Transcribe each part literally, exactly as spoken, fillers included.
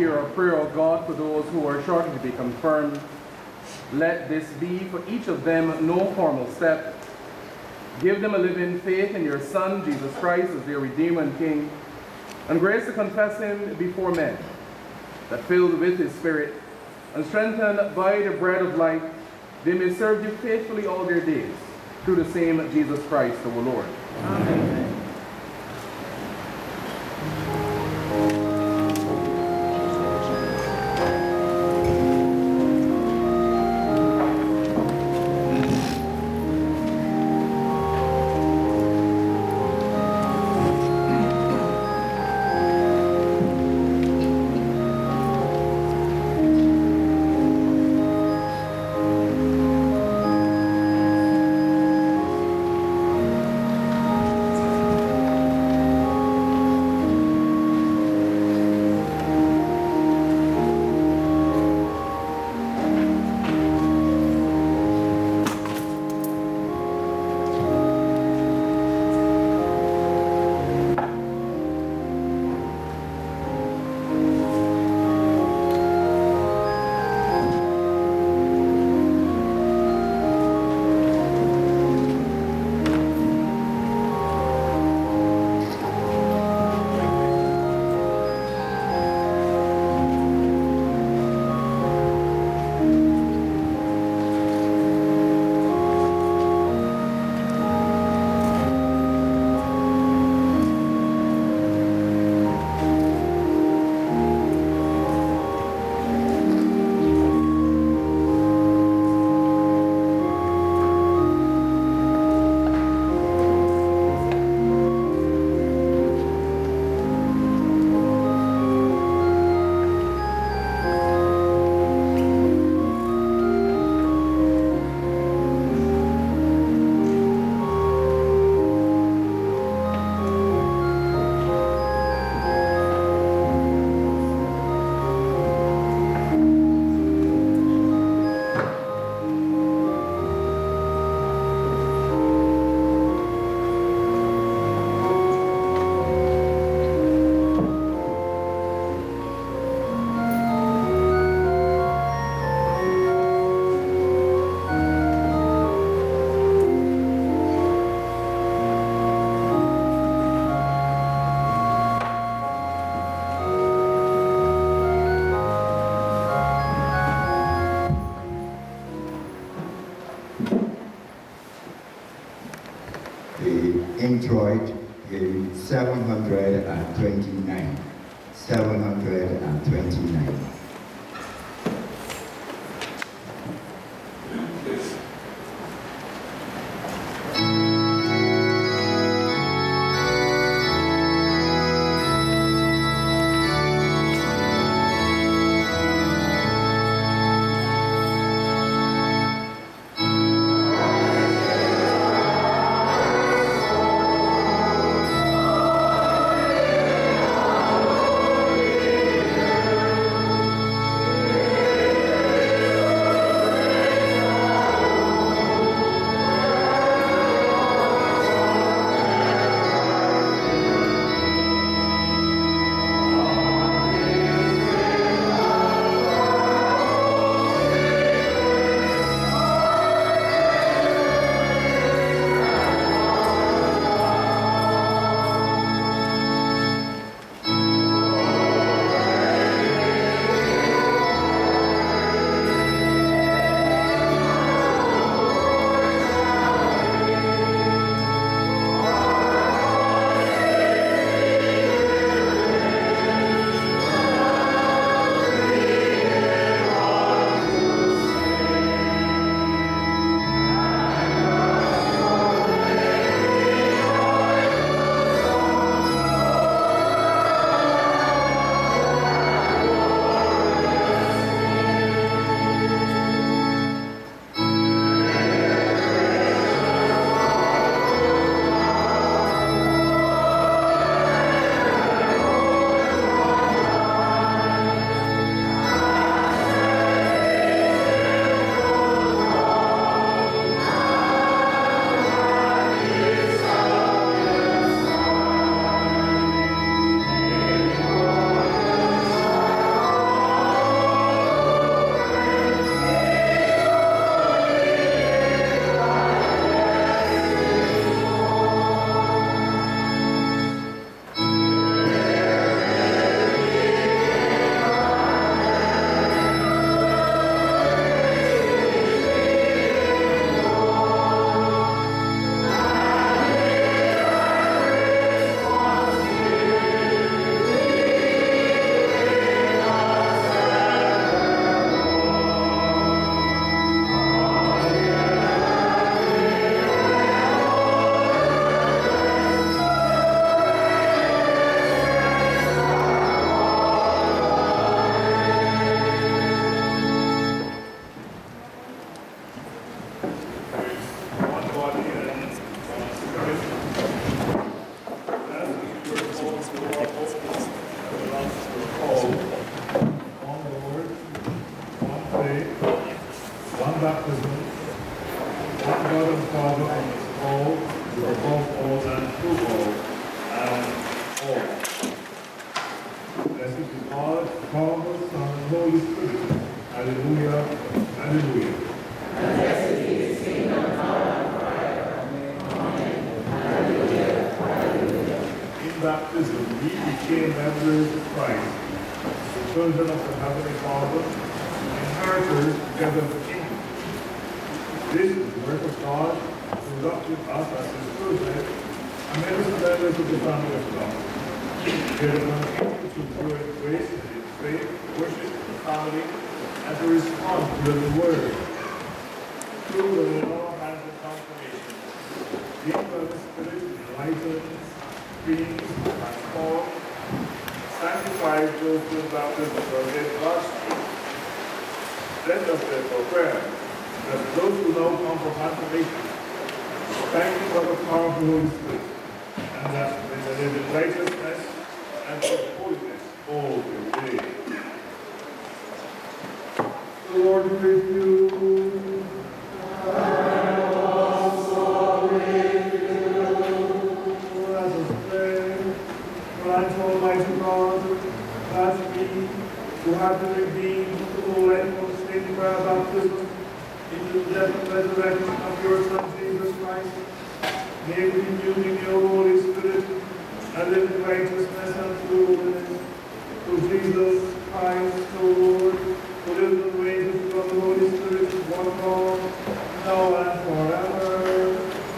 hear our prayer, O God, for those who are shortly to be confirmed. Let this be for each of them no formal step. Give them a living faith in your Son, Jesus Christ, as their Redeemer and King, and grace to confess him before men, that filled with his Spirit and strengthened by the bread of life, they may serve you faithfully all their days, through the same Jesus Christ, our Lord. Amen. Introit in seven hundred twenty-nine. seven hundred twenty-nine. Amen. baptism, we became members of Christ, the children of the Heavenly Father, inheritors together with the kingdom. This is the work of God, who adopted us as his children, and made us members of the family of God. We are the people to grow in grace and in faith, worship the family, and to respond to the word. Through the law and the confirmation, being by the Spirit enlightened, freed, transformed, sanctified those who are baptized for their God's truth. Let us therefore pray that those who now come for confirmation, thank you for the power of the Holy Spirit, and that they may live in righteousness and for holiness all the day. The Lord be with you. And also with you. Let us pray. Grant, Almighty God, that we who have been redeemed to the life of the state by our baptism into the death and resurrection of your Son Jesus Christ, may we be in your Holy Spirit and live in righteousness and holiness. Through Jesus Christ, the Lord, who lives and reigns from the Holy Spirit, one God, now and forever.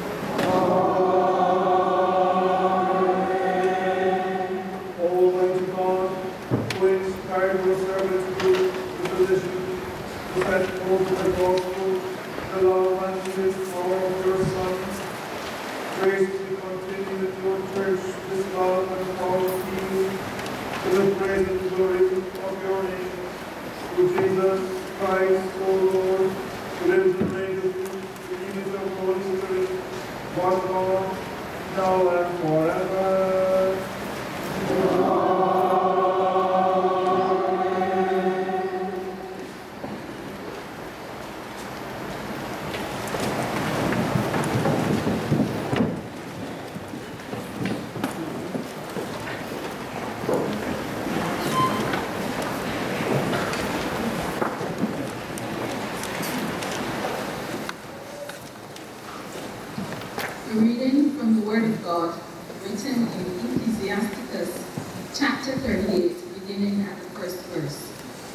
Amen. Almighty God, who inspired your servants to the physician, to set forth the gospel, the love and the power of your Son, graciously continue with your church this love and power of healing, to the praise and glory of your name. Through Jesus Christ, O Lord, who lives and reigns with you, the unity of the Holy Spirit, one God, now and forever. Amen. A reading from the Word of God, written in Ecclesiasticus, chapter thirty-eight, beginning at the first verse.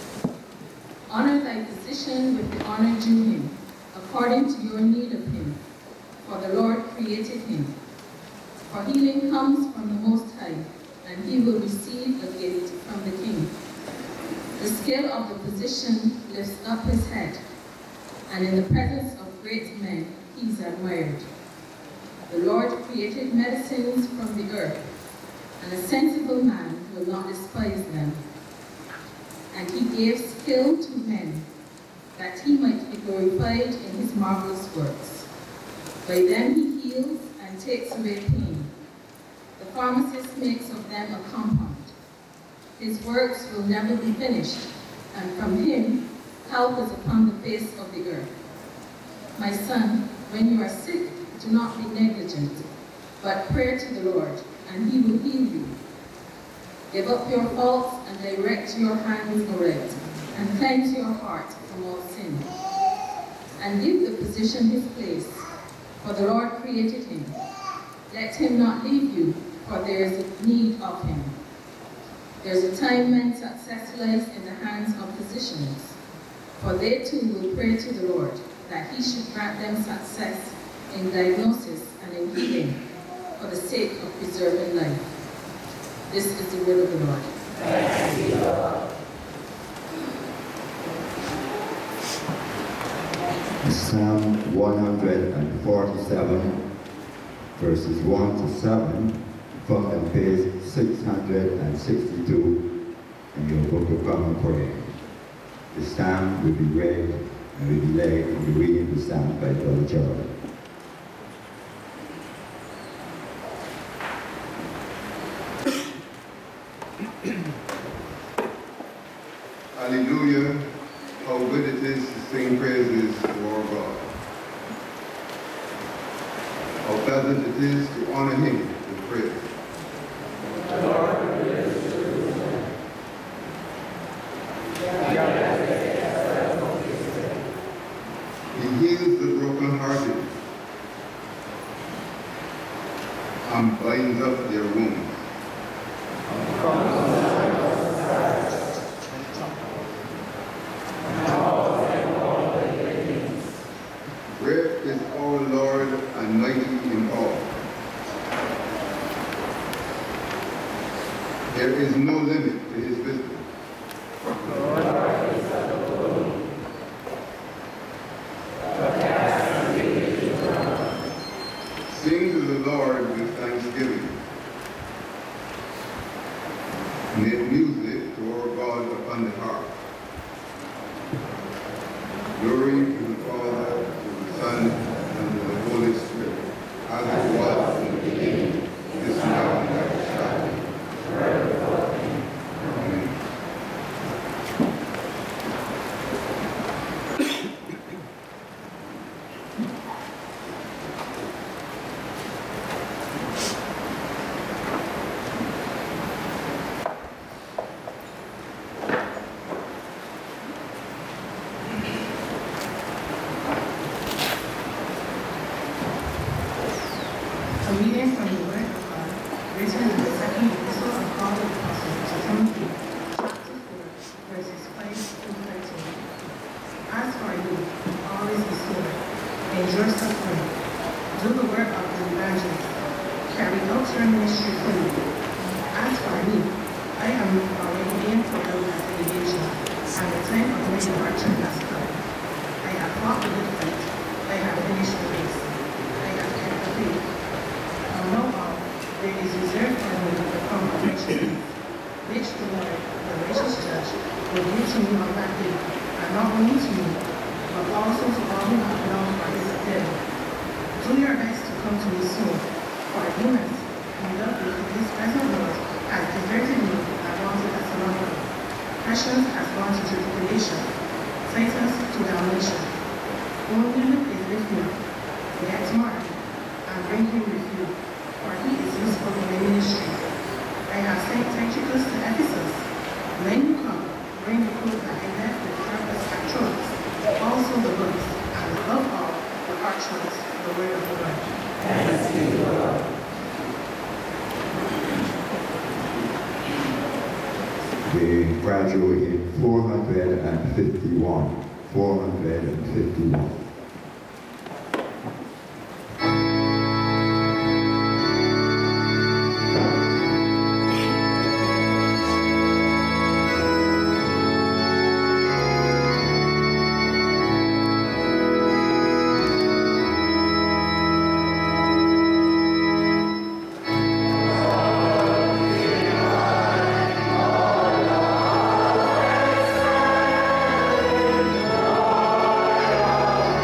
Honor thy physician with the honor due him, according to your need of him, for the Lord created him. For healing comes from the Most High, and he will receive a gift from the King. The skill of the physician lifts up his head, and in the presence of great men he is admired. The Lord created medicines from the earth, and a sensible man will not despise them. And he gave skill to men, that he might be glorified in his marvelous works. By them he heals and takes away pain. The pharmacist makes of them a compound. His works will never be finished, and from him help is upon the face of the earth. My son, when you are sick, do not be negligent, but pray to the Lord, and he will heal you. Give up your faults and direct your hands aright, and cleanse your heart from all sin. And give the physician his place, for the Lord created him. Let him not leave you, for there is need of him. There is a time when success lies in the hands of physicians, for they too will pray to the Lord, that he should grant them success in diagnosis and in healing, for the sake of preserving life. This is the word of the Lord. Thanks be to God. Psalm one hundred forty-seven, verses one to seven, from the page six hundred sixty-two in your Book of Common Prayer. The psalm will be read and will be led in the reading of the psalm by Brother Charles. Hallelujah. How good it is to sing praises to our God. How pleasant it is to honor him with praise. He heals the brokenhearted and binds up their wounds. Where is our Lord and mighty in all? There is no limit to his wisdom. Sing to the Lord with thanksgiving. Make music to our God upon the harp. Glory to the Father, to the Son, and to the Holy Spirit, as it was in the beginning, is now, and ever shall be, forever. Amen. A reading from the Word of God, written in the second epistle of Paul the Apostle to Timothy, chapter four, verses five through thirteen. As for you, always be sober, endure suffering, do the work of the evangelist, carry out your ministry fully. As for me, I am already being fulfilled at the engagement, and the time of my departure has come. I have fought the good fight, I have finished the race, I have kept the faith. Know all, there is reserved for me the crown of righteousness, which the Lord, the righteous judge, will give to me on that day, and not only to me, but also to all who have belonged by his appeal. Do your best to come to me soon, for Demas, who loved me in this present world, has deserted me and wanted as another. Patience has gone to tribulation, Titus to damnation. Only Luke is with me, yet Mark, and bring him with you, for he is useful in the ministry. I have sent Tychicus to Ephesus. When you come, bring the coat that I left with purpose at Troas, also the books, and above all, the parchments, the word of the Lord. Thanks be to the Lord. They graduated four hundred fifty-one. four hundred fifty-one. Thank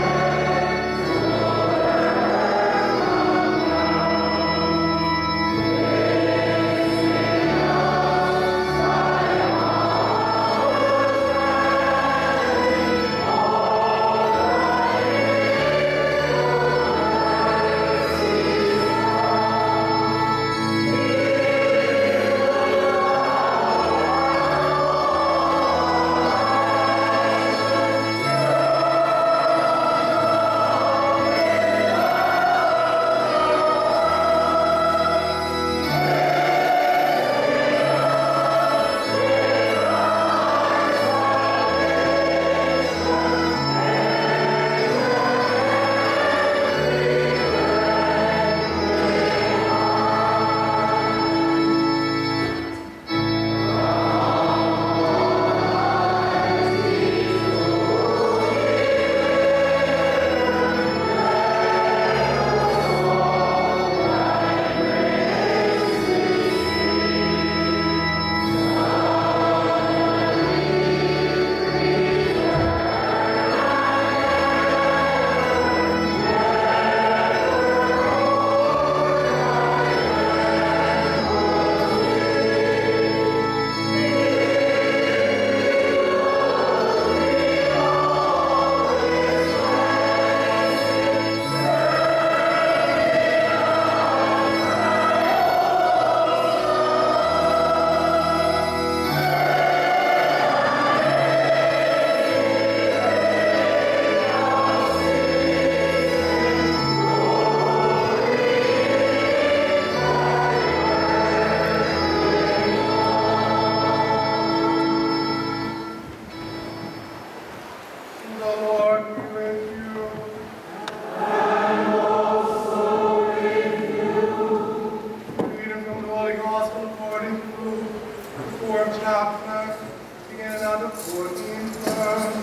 chapter, beginning at the fourteenth verse.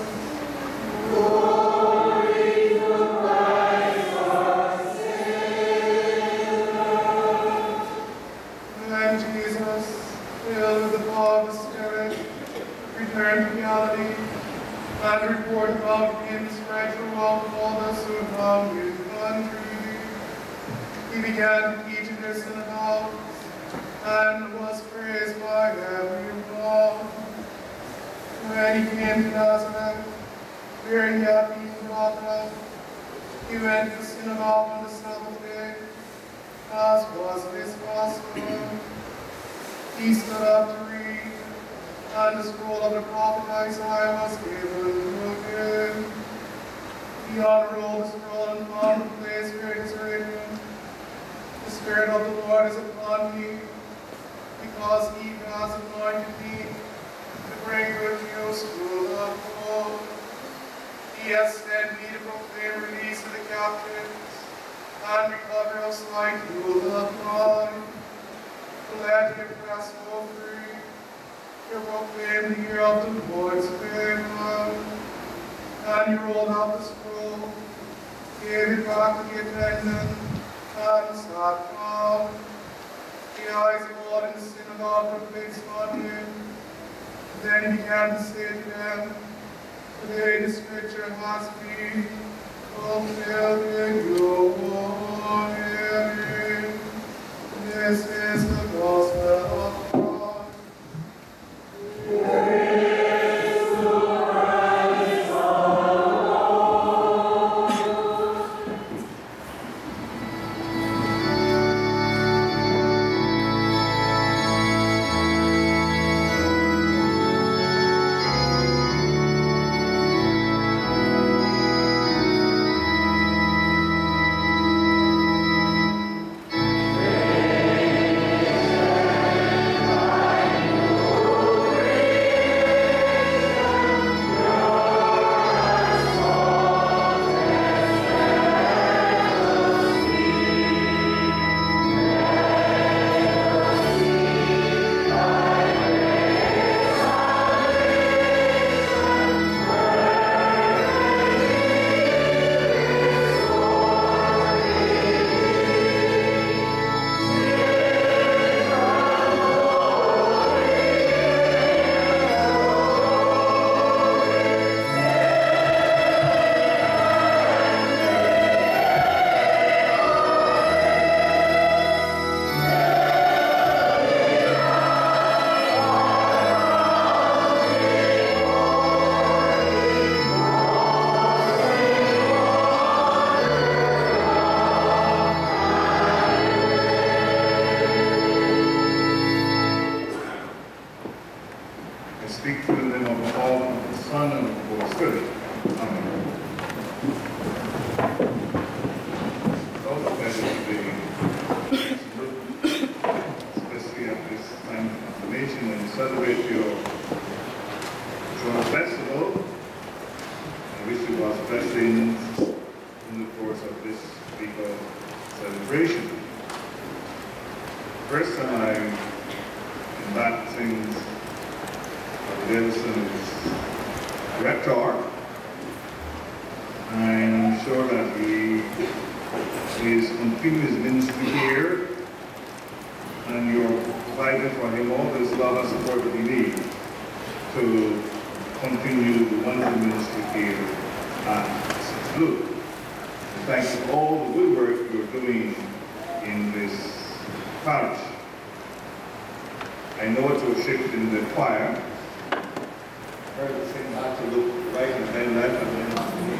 Glory to Christ our Savior. Then Jesus, filled with the power of the Spirit, returned to Galilee, and report about him spread throughout all the surrounding country. He began to teach in their synagogues, and was praised by everyone. When he came to Nazareth, where he had been brought up, he went to the synagogue on the Sabbath day, as was his custom. He stood up to read, and the scroll of the prophet Isaiah was given to him. He unrolled the scroll and found the place where it is written, "The Spirit of the Lord is upon me, because he has anointed me to bring good news to the poor. He has sent me to proclaim release to the captives and recovery of sight to the blind, to let the oppressed go free, to proclaim the year of the Lord's favor." And he rolled out the scroll, gave it back to the attendant, and sat down. The eyes of all in the synagogue were fixed on him. Then he began to say to them, "Today the scripture has been fulfilled in your hearing." This is the gospel of God. Praise to Christ our Lord. I speak to them of the Father, of the Son, and of the Holy Spirit. Amen. It's also a pleasure to be especially at this time of confirmation when you celebrate your joy festival. I wish you God's blessings in the course of this week of celebration. First time I'm in baptism Davison's rector. I'm sure that he is continuing his ministry here, and you're providing for him all this love and support that he needs to continue the wonderful ministry here at Saint Luke. Thanks for all the good work you're doing in this parish. I know it's a shift in the choir. Heard the same not to look right and then left and then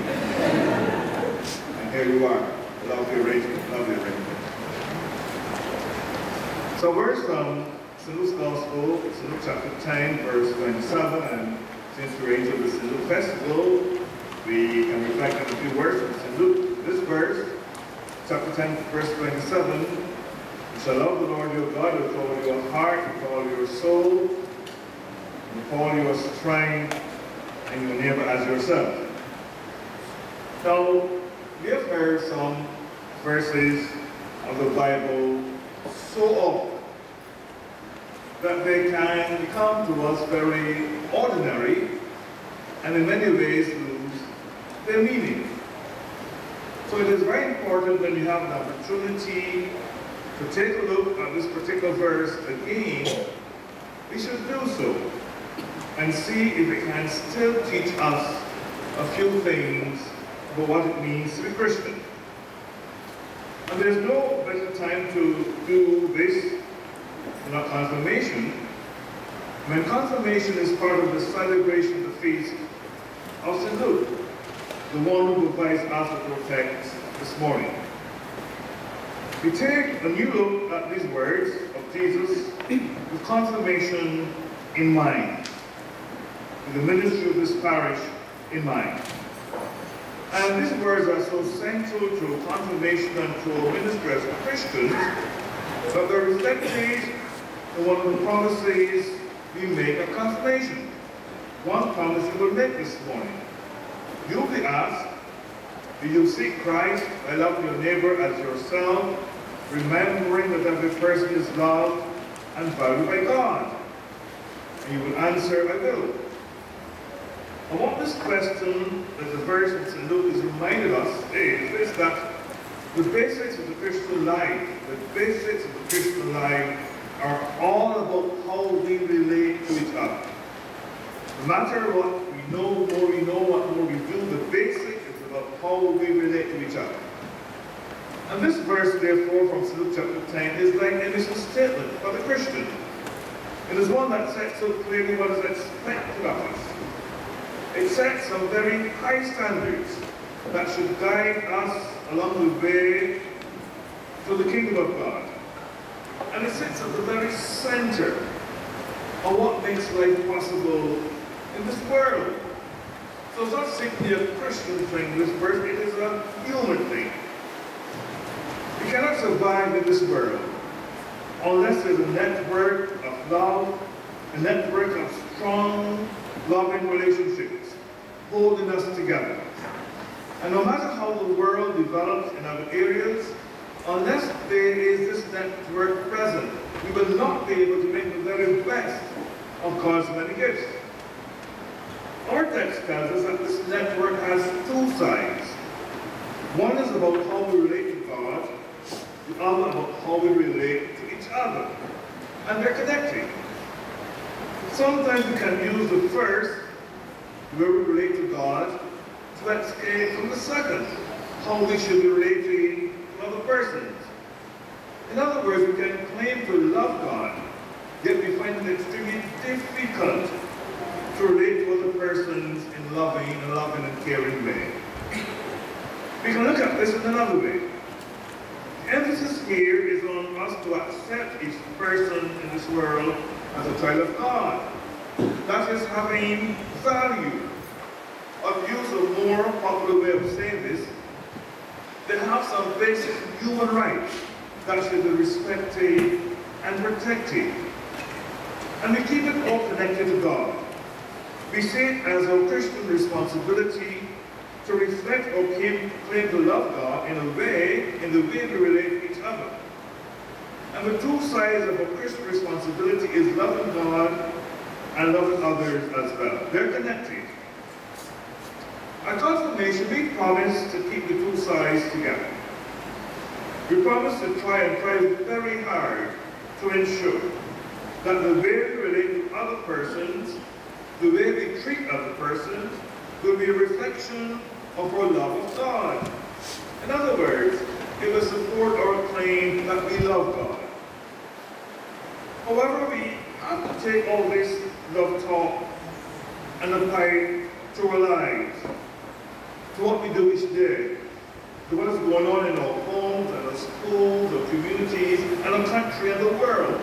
and here you are. Lovely arrangement, lovely arrangement. So words from Saint Luke's Gospel, Saint Luke chapter ten, verse twenty-seven, and since we're into the Saint Luke Festival, we can reflect on a few words from Saint Luke. This verse, chapter ten, verse twenty-seven, "You shall love the Lord your God with all your heart, with all your soul, with all your strength, and your neighbor as yourself." Now, we have heard some verses of the Bible so often. that they can become to us very ordinary and in many ways lose their meaning. So it is very important when we have an opportunity to take a look at this particular verse again, we should do so and see if it can still teach us a few things about what it means to be Christian. And there's no better time to do this than at confirmation, when confirmation is part of the celebration of the feast of Saint Luke, the one who provides us with our text this morning. We take a new look at these words of Jesus with confirmation in mind, with the ministry of this parish in mind. And these words are so central to confirmation and to our ministry as Christians that they're reflected in one of the promises we make at confirmation. One promise we will make this morning. You'll be asked, do you seek Christ by loving your neighbor as yourself, remembering that every person is loved and valued by God? And you will answer, I will. And what this question that the verse in Saint Luke is reminded us is, is that the basics of the Christian life, the basics of the Christian life are all about how we relate to each other. No matter what we know, more we know, what more we do, the basic is about how we relate to each other. And this verse, therefore, from Saint Luke chapter ten, is like an initial statement for the Christian. It is one that sets so clearly what is expected of us. It sets some very high standards that should guide us along the way to the kingdom of God. And it sits at the very center of what makes life possible in this world. So it's not simply a Christian thing, this verse, it is a human thing. We cannot survive in this world unless there's a network of love, a network of strong, loving relationships holding us together. And no matter how the world develops in other areas, unless there is this network present, we will not be able to make the very best of God's many gifts. Our text tells us that this network has two sides. One is about how we relate to God, the other about how we relate to each other. And they're connected. Sometimes we can use the first, where we relate to God, to escape from the second, how we should be relating to other persons. In other words, we can claim to love God, yet we find it extremely difficult to relate to other persons in loving and loving and caring way. We can look at this in another way. The emphasis here is on us to accept each person in this world as a child of God. That is having value. I've used a more popular way of saying this. They have some basic human rights that should be respected and protected. And we keep it all connected to God. We see it as our Christian responsibility to reflect or claim, claim to love God in a way, in the way we relate to each other. And the two sides of our Christian responsibility is loving God and loving others as well. They're connected. At confirmation, we promise to keep the two sides together. We promise to try and try very hard to ensure that the way we relate to other persons, the way we treat other persons, will be a reflection of our love of God. In other words, it will support our claim that we love God. However, we have to take all this love talk and apply it to our lives, to what we do each day, to what is going on in our homes, and our schools, our communities, and our country and the world.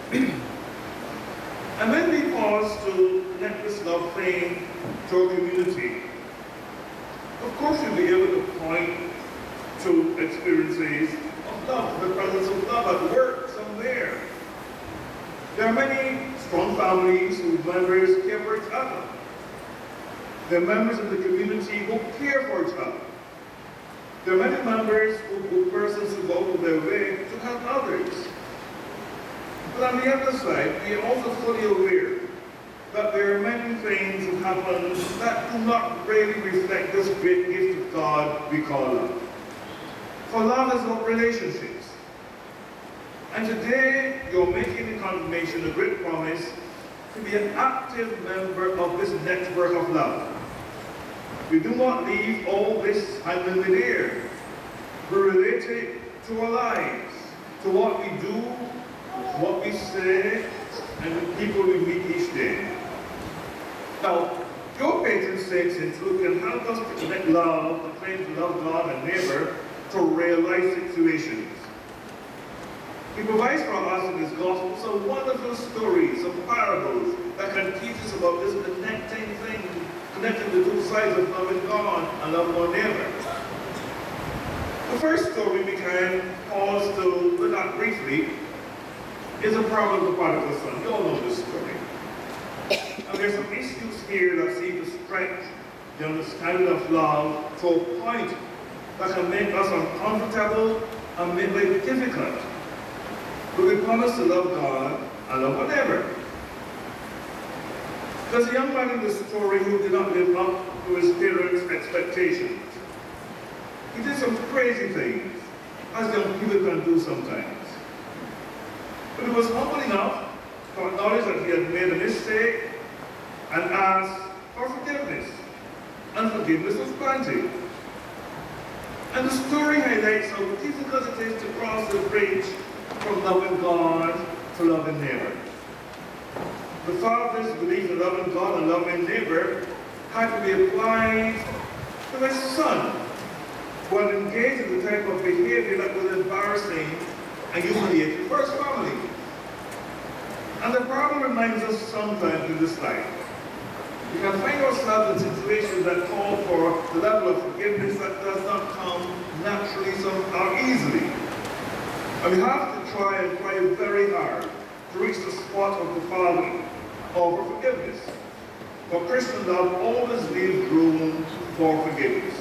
And when we pause to connect this love thing to our community, of course we'll be able to point to experiences of love, the presence of love at work somewhere. There are many strong families whose members care for each other. There are members of the community who care for each other. There are many members who, who persons who go to their way to help others. But on the other side, we are also fully aware that there are many things that happen that do not really reflect this great gift of God we call love. For love is about relationships. And today, you're making the confirmation, a great promise, to be an active member of this network of love. We do not leave all this hanging in the air. We relate it to our lives, to what we do, what we say, and the people we meet each day. Now, your patron saint Saint Luke can help us to connect love, the claim to love God and neighbor, to real-life situations. He provides for us in his gospel some wonderful stories, some parables that can teach us about this connecting thing, connecting the two sides of loving God and loving our neighbor. The first story we can pause to look at briefly is a parable of the prodigal son. You all know this story. And there's some issues here that seem to stretch the understanding of love to a point that can make us uncomfortable and make it difficult. But we promise to love God and love whatever. There's a young man in the story who did not live up to his parents' expectations. He did some crazy things, as young people can do sometimes. But he was humble enough to acknowledge that he had made a mistake and ask for forgiveness. And forgiveness was granted. And the story highlights how difficult it is to cross the bridge from loving God to loving neighbor. The father's belief in loving God and loving neighbor had to be applied to his son, who had engaged in the type of behavior that was embarrassing and humiliating for his family. And the problem reminds us sometimes in this life. We can find ourselves in situations that call for the level of forgiveness that does not come naturally or easily. And we have to try and try very hard to reach the spot of the Father for forgiveness. For Christian love always leaves room for forgiveness.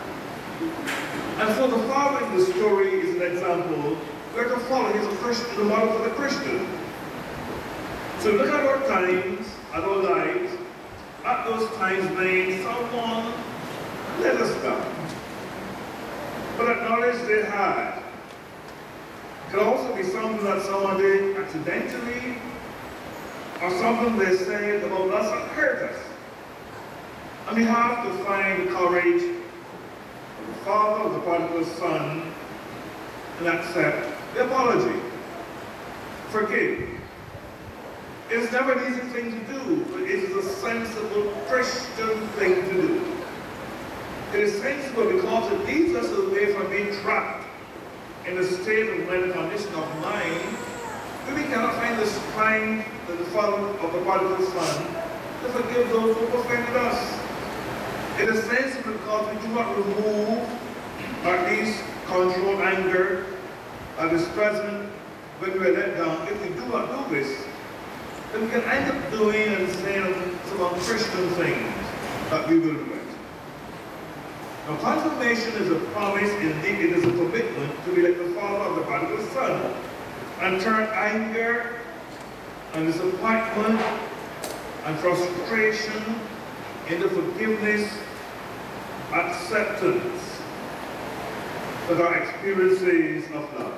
And so the Father in the story is an example where to follow. He's a Christian, the model for the Christian. So look at our times, at our lives, at those times when someone let us down, but acknowledge they had. It could also be something that someone did accidentally, or something they said about us that hurt us. And we have to find the courage of the father of the prodigal son and accept the apology. Forgive. It's never an easy thing to do, but it is a sensible Christian thing to do. It is sensible because it leads us away from being trapped in a state of mental condition of mind where we cannot find the strength that the father of the prodigal son to forgive those who offended us. It is sensible because we do not remove, or at least control anger that is present when we are let down. If we do not do this, then we can end up doing and saying some unchristian things that we will regret. Now, confirmation is a promise, indeed it is a commitment to be like the father of the prodigal son and turn anger and disappointment and frustration into forgiveness, acceptance of our experiences of love.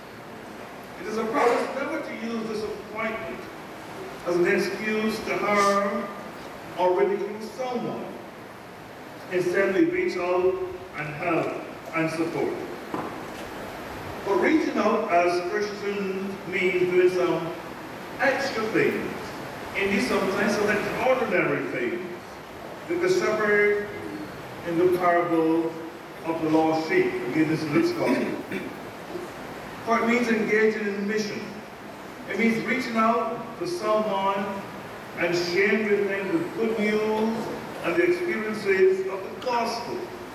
It is a promise never to use disappointment as an excuse to harm or ridicule someone. Instead, we reach out and help and support. But reaching out as Christians means doing some extra things, indeed sometimes some extraordinary things, like the shepherd in the parable of the lost sheep. Again, this is Luke's gospel. For it means engaging in mission. It means reaching out to someone and sharing with them the good news and the experiences of the gospel.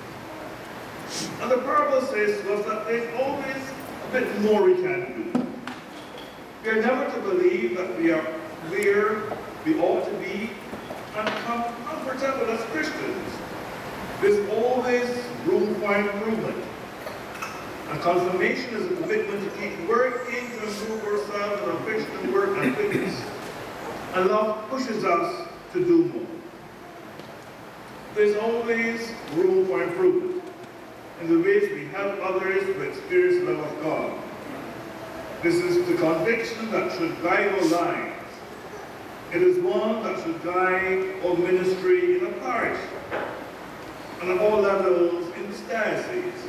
And the parable says to us that there's always a bit more we can do. We are never to believe that we are where we ought to be and comfortable as Christians. There's always room for improvement. And confirmation is a commitment to keep working to improve ourselves in our Christian work And love pushes us to do more. There's always room for improvement in the ways we help others to experience the love of God. This is the conviction that should guide our lives. It is one that should guide our ministry in the parish and at all levels in this diocese.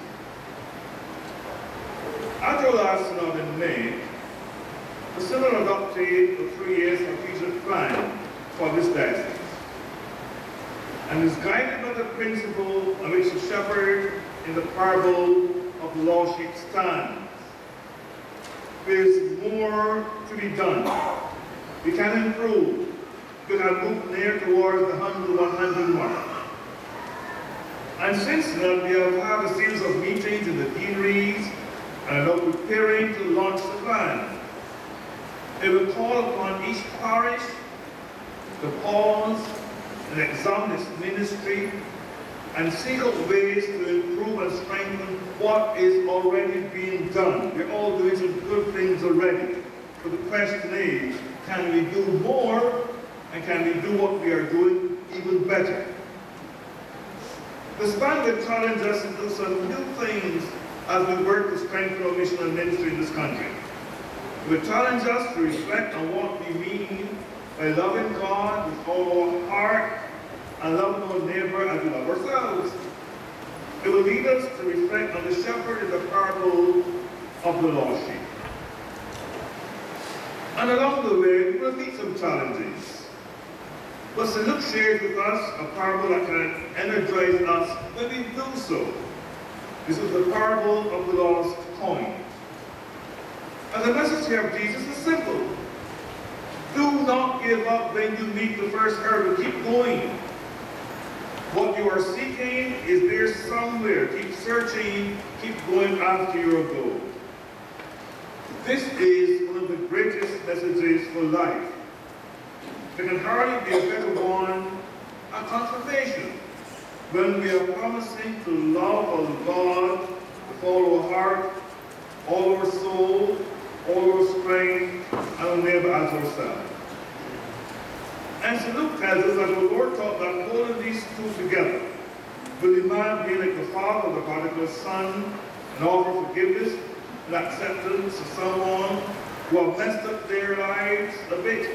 At our last synod in May, the synod adopted a three-year strategic plan for this diocese and is guided by the principle on which the shepherd in the parable of the lost sheep stands. There is more to be done. We can improve. We can move near towards the one hundred, one hundred mark. And since then, we have had a series of meetings in the deaneries and are now preparing to launch the plan. It will call upon each parish to pause and examine its ministry and seek out ways to improve and strengthen what is already being done. We're all doing some good things already. But the question is, can we do more, and can we do what we are doing even better? The span will challenge us to do some new things as we work to strengthen our mission and ministry in this country. It will challenge us to reflect on what we mean by loving God with all our heart and loving our neighbor as we love ourselves. It will lead us to reflect on the shepherd in the parable of the lost sheep. And along the way, we will meet some challenges. But Saint Luke shares with us a parable that can energize us when we do so. This is the parable of the lost coin. And the message here of Jesus is simple. Do not give up when you meet the first hurdle. Keep going. What you are seeking is there somewhere. Keep searching. Keep going after your goal. This is one of the greatest messages for life. There can hardly be a better one, a confirmation, when we are promising to love our God with all our heart, all our soul, all our strength, and our neighbor as ourselves. And Saint Luke tells us that the Lord taught that holding these two together will demand being like the father of the prodigal son and offer forgiveness and acceptance of someone who have messed up their lives a bit.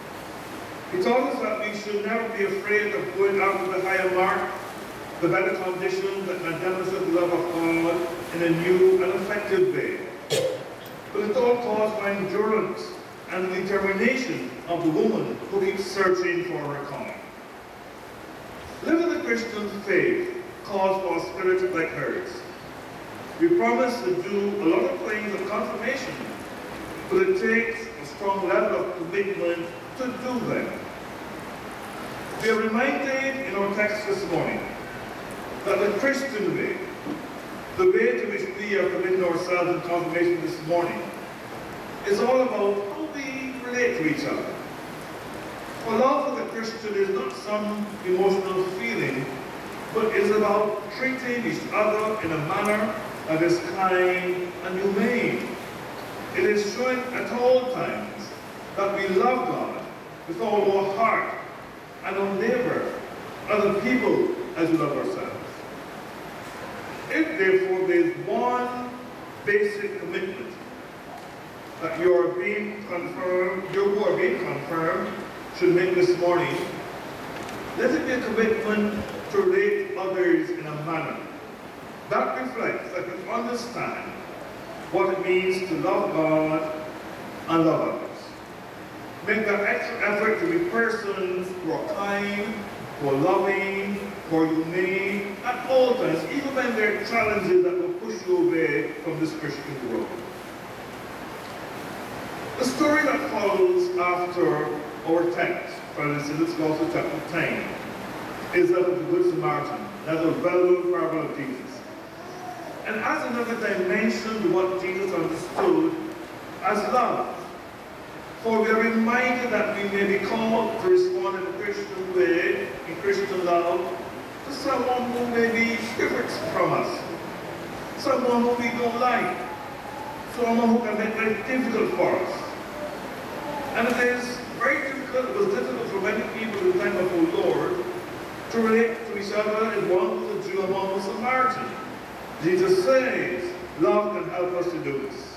He taught us that we should never be afraid of going after the higher mark, the better conditions that can demonstrate the love of God in a new and effective way. But it's all caused by endurance and the determination of the woman who keeps searching for her coin. Living the Christian faith calls for a spirit like hers. We promise to do a lot of things of confirmation, but it takes a strong level of commitment to do them. We are reminded in our text this morning that the Christian way, the way to which we are committing ourselves in confirmation this morning, is all about how we relate to each other. For love for the Christian is not some emotional feeling, but is about treating each other in a manner that is kind and humane. It is showing at all times that we love God with all our heart and our neighbor, other people as we love ourselves. If therefore there is one basic commitment that you are being confirmed, you who are being confirmed should make this morning, let it be a commitment to relate to others in a manner that reflects, that we understand what it means to love God and love others. Make that extra effort to be persons who are kind, who are loving, who are humane at all times, even when there are challenges that will push you away from this Christian world. The story that follows after our text, for instance, let's go to chapter ten, is that of the Good Samaritan, that of the well-known parable of Jesus. And adds another dimension to what Jesus understood as love. For we are reminded that we may be called to respond in a Christian way, in Christian love, to someone who may be different from us, someone who we don't like, someone who can make life difficult for us. And it is very difficult, it was To relate to each other is one with the Jew and one with the Samaritan. Jesus says, love can help us to do this.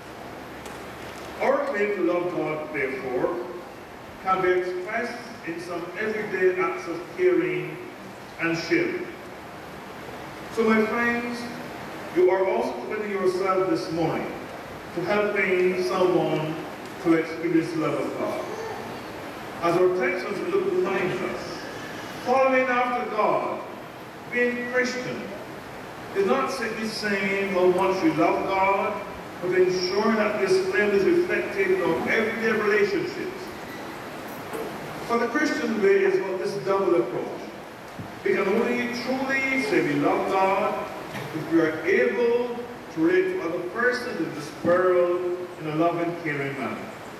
Our claim to love God, therefore, can be expressed in some everyday acts of caring and sharing. So my friends, you are also committing yourself this morning to helping someone to experience the love of God. As our text of Luke reminds us, following after God, being Christian, is not simply saying how much you love God, but ensuring that this flame is reflected in our everyday relationships. For the Christian way is what this double approach. We can only truly say we love God if we are able to relate to other persons in this world in a loving, caring manner.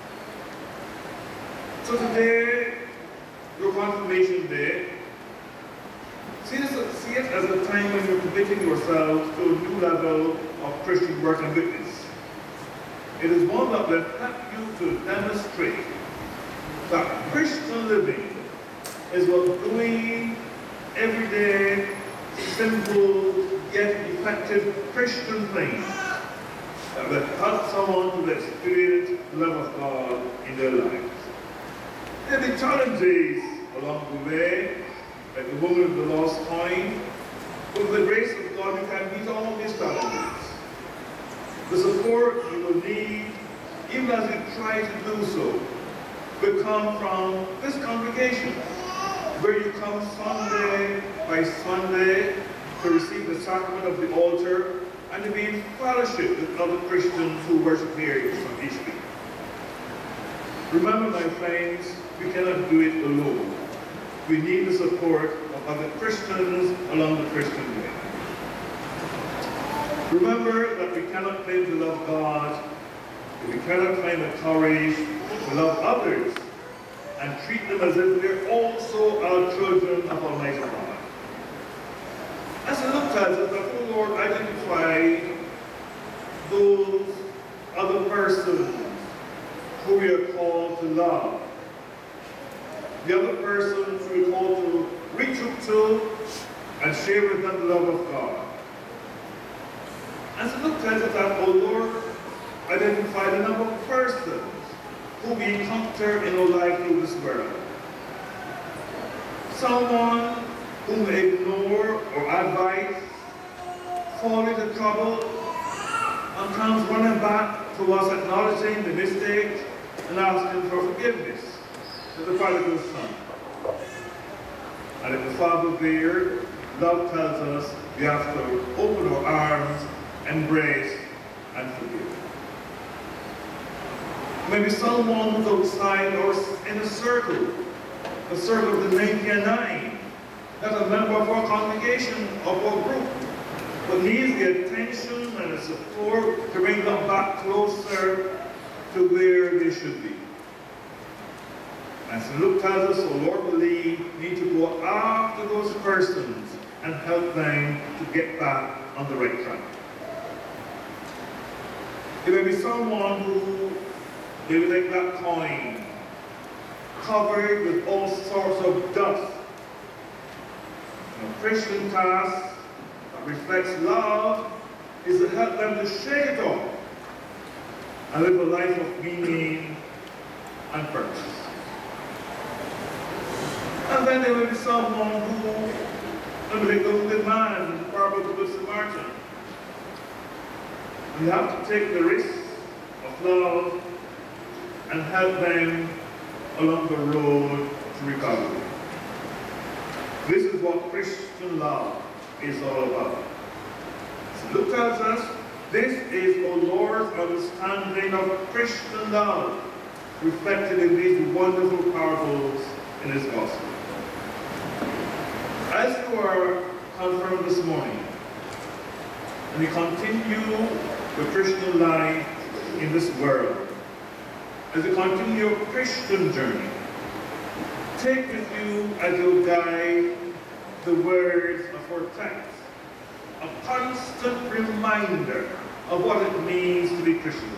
So today, your confirmation day, see it, see it as a time when you're committing yourselves to a new level of Christian work and witness. It is one that will help you to demonstrate that Christian living is what doing everyday, simple, yet effective Christian things that will help someone to experience the love of God in their lives. There will be challenges along the way, like the woman of the lost coin. With the grace of God, you can meet all these challenges. The support you will need, even as you try to do so, will come from this congregation, where you come Sunday by Sunday to receive the sacrament of the altar and to be in fellowship with other Christians who worship here each week. Remember, my friends, we cannot do it alone. We need the support of other Christians along the Christian way. Remember that we cannot claim to love God if we cannot find the courage to love others and treat them as if they're also our children of Almighty God. As we looked at it, the Lord identified those other persons who we are called to love. The other persons we are called to reach out to and share with them the love of God. As we looked at it, that the Lord identified a number of persons who we encounter in our life through this world. Someone whom we ignore or advise, fall into trouble, and comes running back to us acknowledging the mistake and asking for forgiveness to the prodigal son. And if the Father there, love tells us we have to open our arms, embrace, and forgive. Maybe someone who's outside or in a circle, a circle of the ninety-nine, not a member of our congregation, of our group, but needs the attention and the support to bring them back closer to where they should be. As Luke tells us, so Lord believe, we need to go after those persons and help them to get back on the right track. It may be someone who, they would like that coin, covered with all sorts of dust. A Christian task that reflects love is to help them to shake it off and live a life of meaning and purpose. And then there will be someone who, like the good man in the parable of the Good Samaritan. We have to take the risk of love and help them along the road to recovery. This is what Christian love is all about. So Luke tells us this is our Lord's understanding of Christian love, reflected in these wonderful parables in His Gospel. As you are confirmed this morning, and you continue your Christian life in this world, as you continue your Christian journey, take with you as your guide the words of our text, a constant reminder of what it means to be Christian.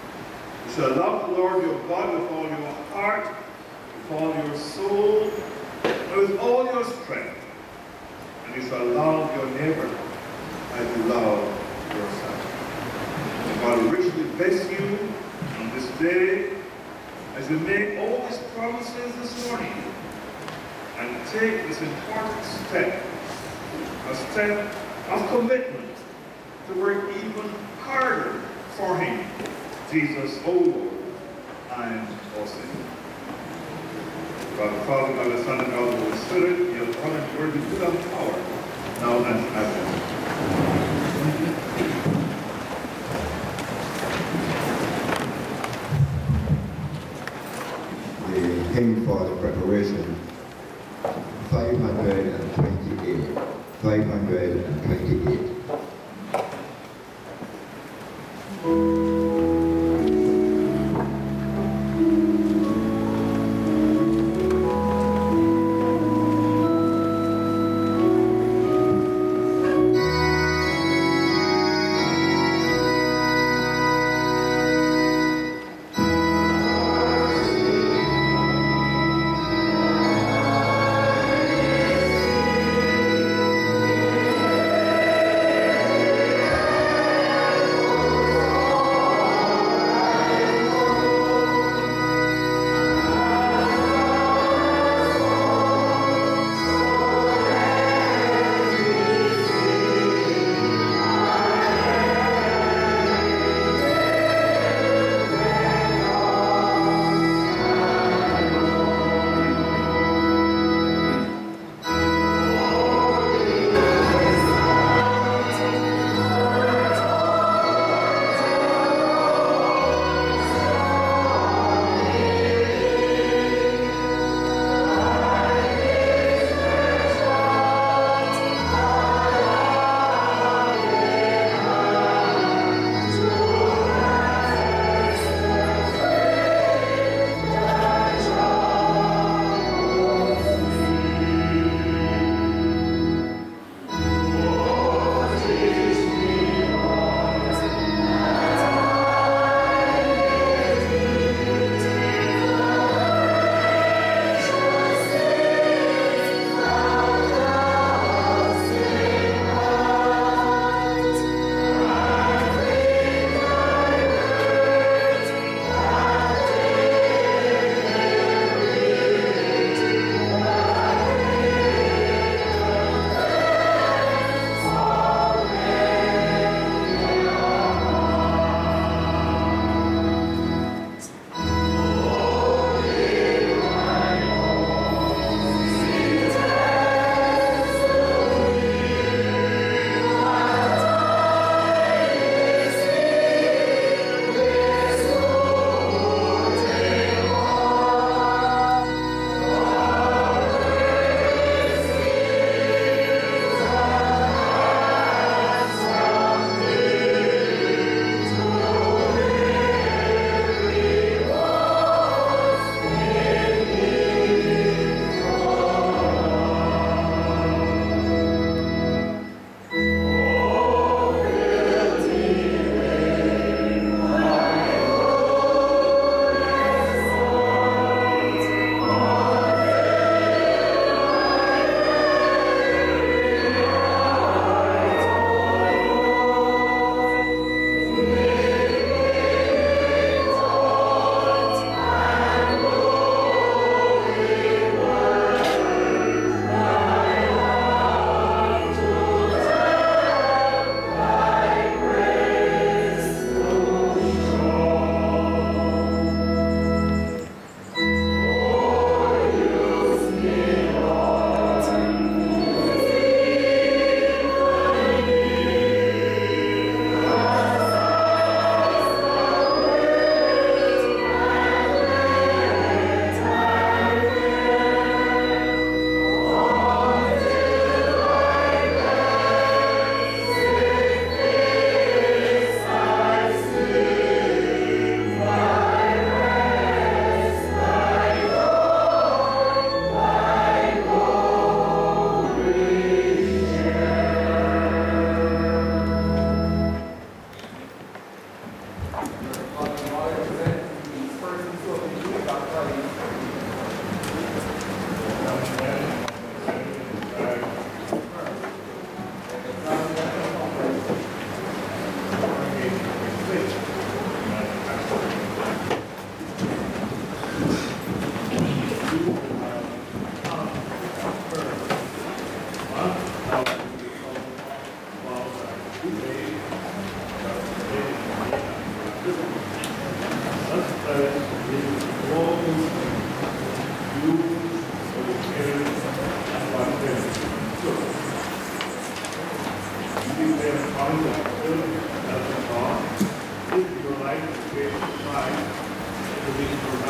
You shall love the Lord your God with all your heart, with all your soul, but with all your strength, and you shall love your neighbor as you love yourself. And God richly bless you on this day as you make all these promises this morning and take this important step, a step of commitment to work even harder for Him, Jesus, O Lord, and our Savior. God the Father, God the Son, and God the Holy Spirit, you have honor and glory, good and power, now and forever. The hymn for the preparation, five hundred twenty-eight. five hundred twenty-eight. Thank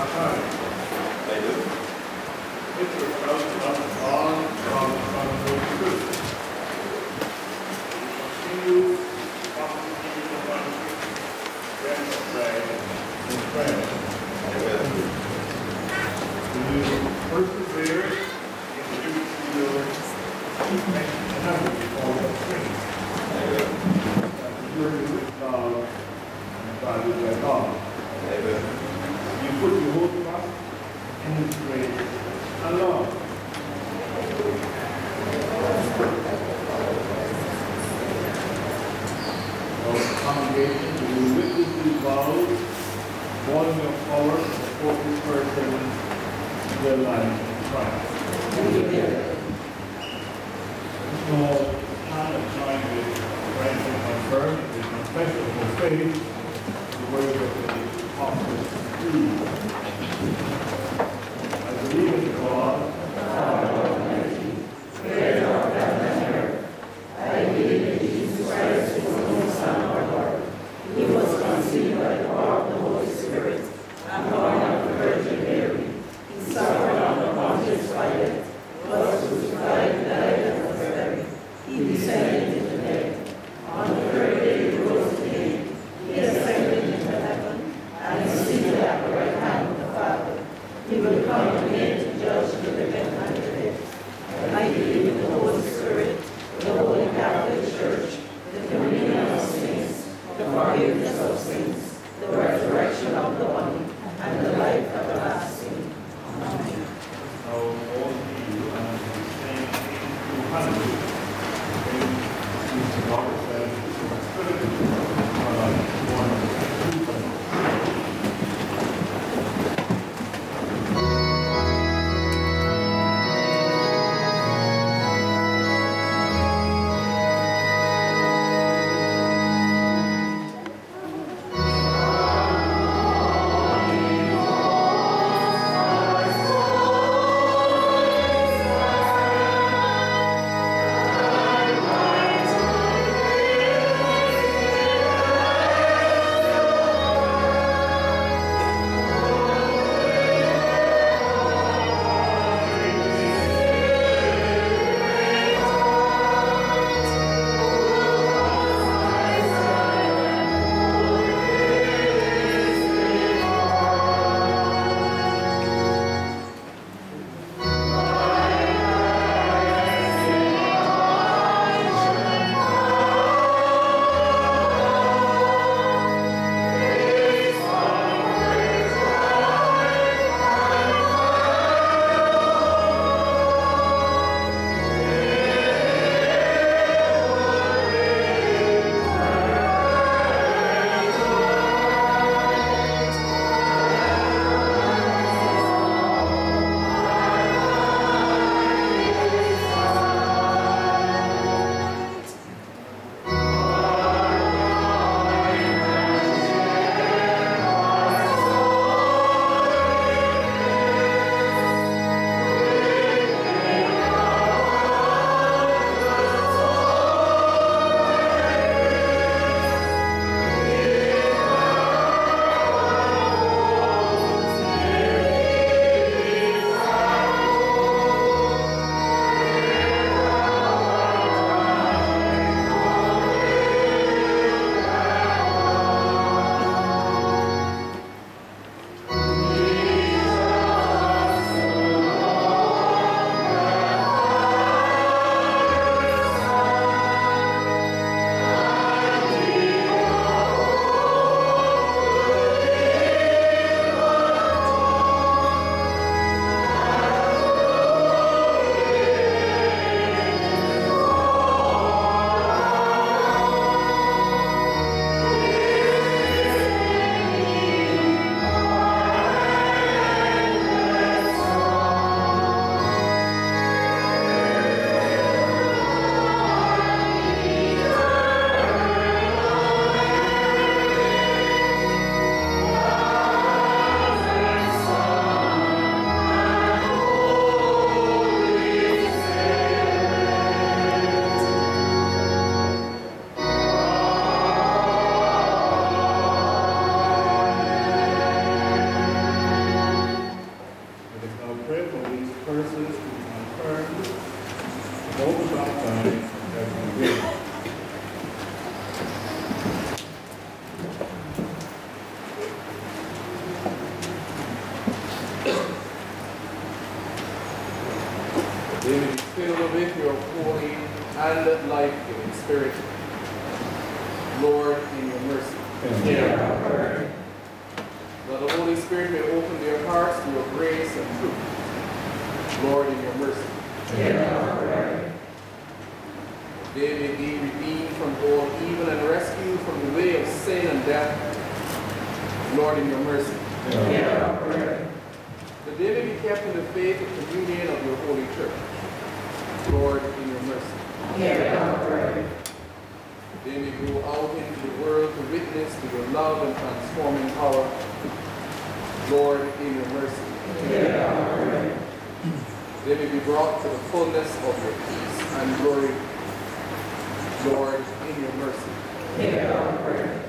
time. I do. It's your trust on God, God, the Son, and the Holy Spirit. Continue walking in the country, rest, pray, and pray. Amen. Do you persevere in the truth of your and habit before the Trinity? Amen. Purity with God and God with their God. Amen. You put your whole trust in His grace alone. Our congregation, you will witness these vows, born in your power, and support this person in their life in Christ. So, kind of trying to write and confirm the confession of faith, the word of the apostles' creed. I believe in God, God Almighty, creator of heaven and earth. I believe in Jesus Christ, his only Son, our Lord. He was conceived by the power of the Holy Spirit and born of the Virgin Mary. He suffered under Pontius Pilate, was crucified, died, and was buried. He descended into the dead. On the third day he rose again. He ascended into heaven and is seated at the right hand and life-giving Spirit. Lord, in your mercy. Hear our prayer. That the Holy Spirit may open their hearts to your grace and truth. Lord, in your mercy. Hear our prayer. They may be redeemed from all evil and rescued from the way of sin and death. Lord, in your mercy. Hear our prayer. That they may be kept in the faith and communion of your holy church. Lord, in your mercy. Hear our prayer. They may go out into the world to witness to your love and transforming power. Lord, in your mercy. Hear our prayer. They may be brought to the fullness of your peace and glory. Lord, in your mercy. Hear our prayer.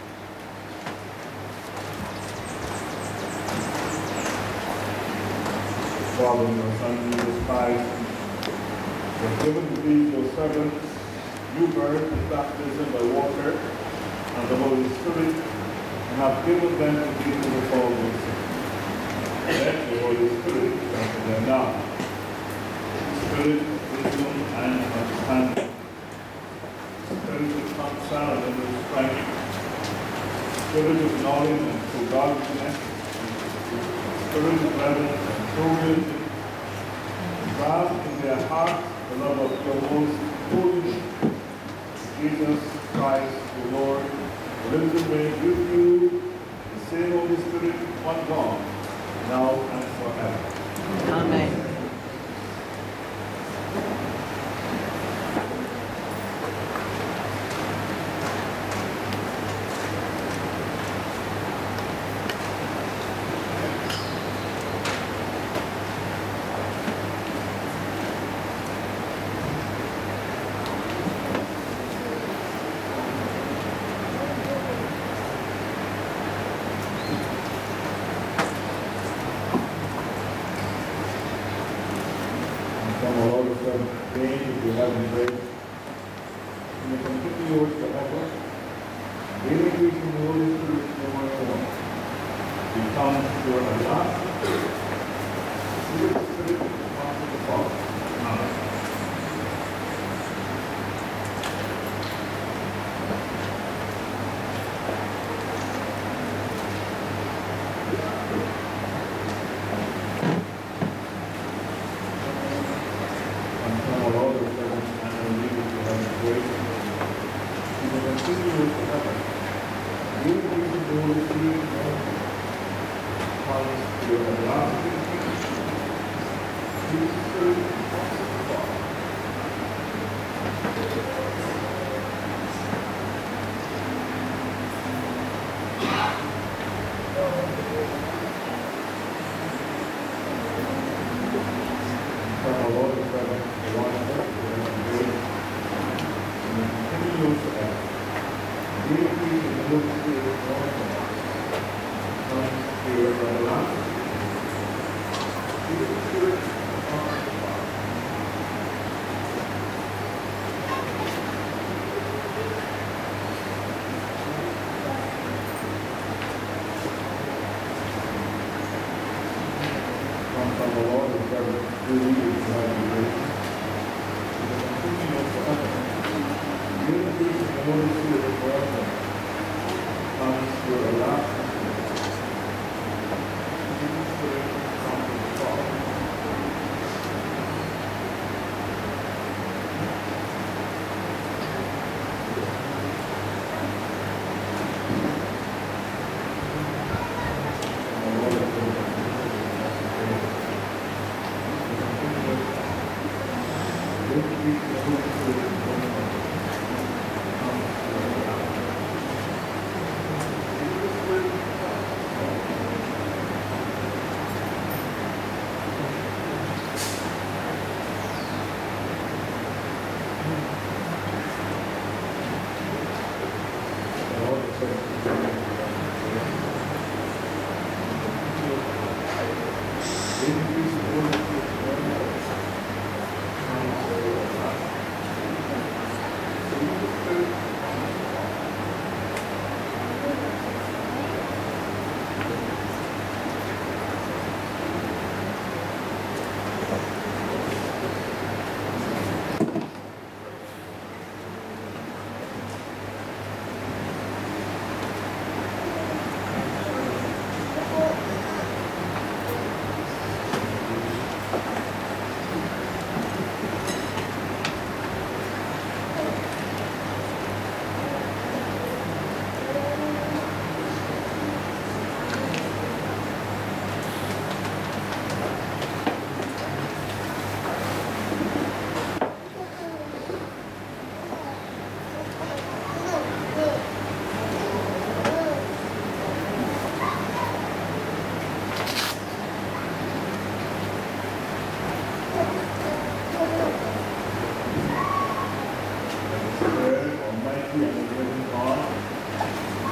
Father, your Son, Jesus Christ, you have given to these your servants new birth and baptism by water and the Holy Spirit, and have given them to be with all their sins. Let the Holy Spirit come to them now. Spirit of wisdom and understanding. Spirit of counsel and of strength. Spirit of knowledge and true godliness. Spirit of reverence and true wisdom. Grant in their hearts the love of your most holy name. Jesus Christ, the Lord, lives and reigns with you, the same Holy Spirit, one God, now and forever. Amen. From our Lord of heaven, gain if you have embraced, and may continue yours forever. Daily increasing the Holy Spirit no more and more. Become your everlasting Spirit, Spirit, of the Father. Amen.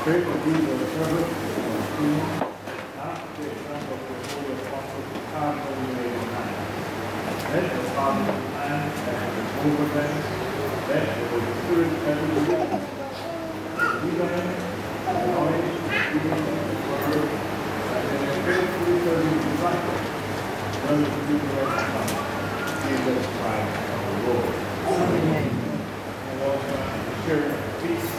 pray for these of the service of food, ask the example of the Holy Apostles to have on the way of hand. Let the Father and the over them, let the Holy Spirit ever be with them. Lead them, knowledge, giving the word, and then faithfully serving the disciples, well to do the rest of time. Jesus Christ our Lord. Amen. And also share peace.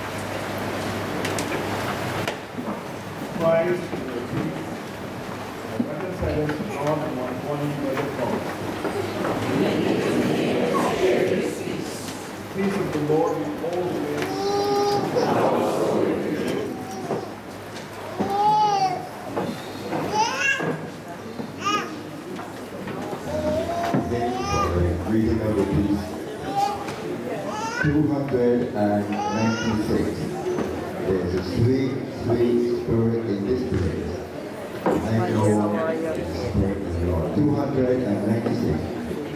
Christ, your peace. And reconcile us to God and one body by the cross. Peace of the Lord be always. Reading of the piece two hundred ninety-six. There's a sweet, sweet spirit in this place. I know the spirit of the Lord. two hundred ninety-six.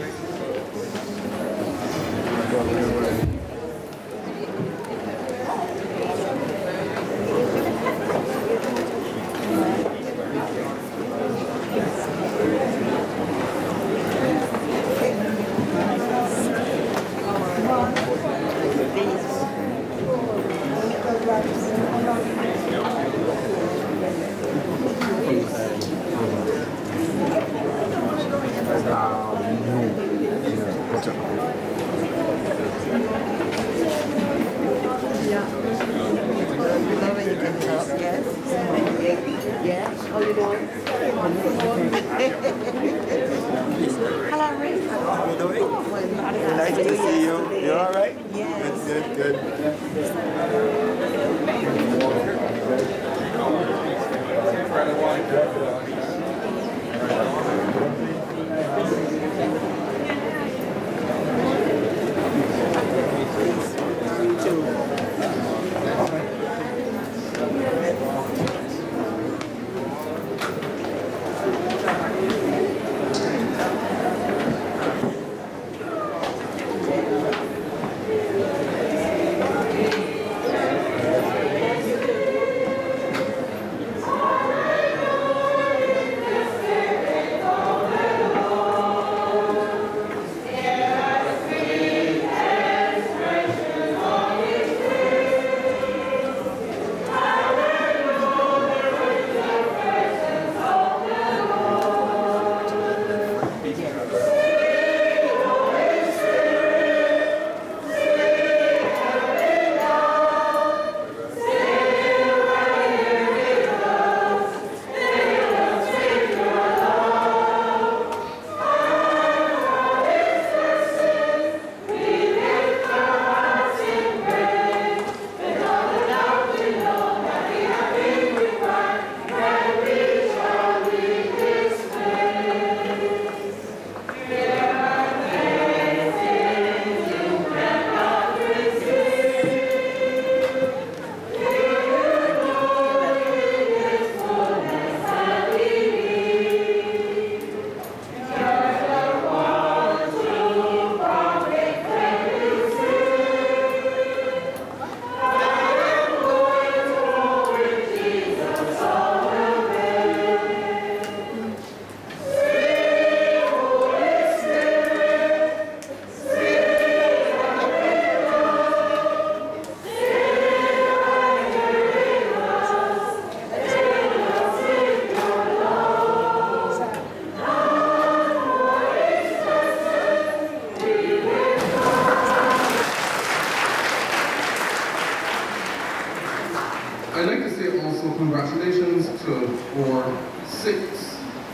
I'd like to say also congratulations to our six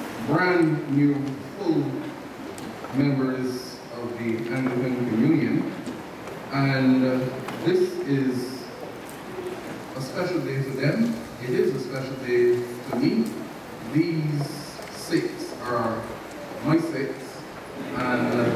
brand new full members of the Anglican Communion. And uh, this is a special day for them. It is a special day to me. These six are my six. And uh,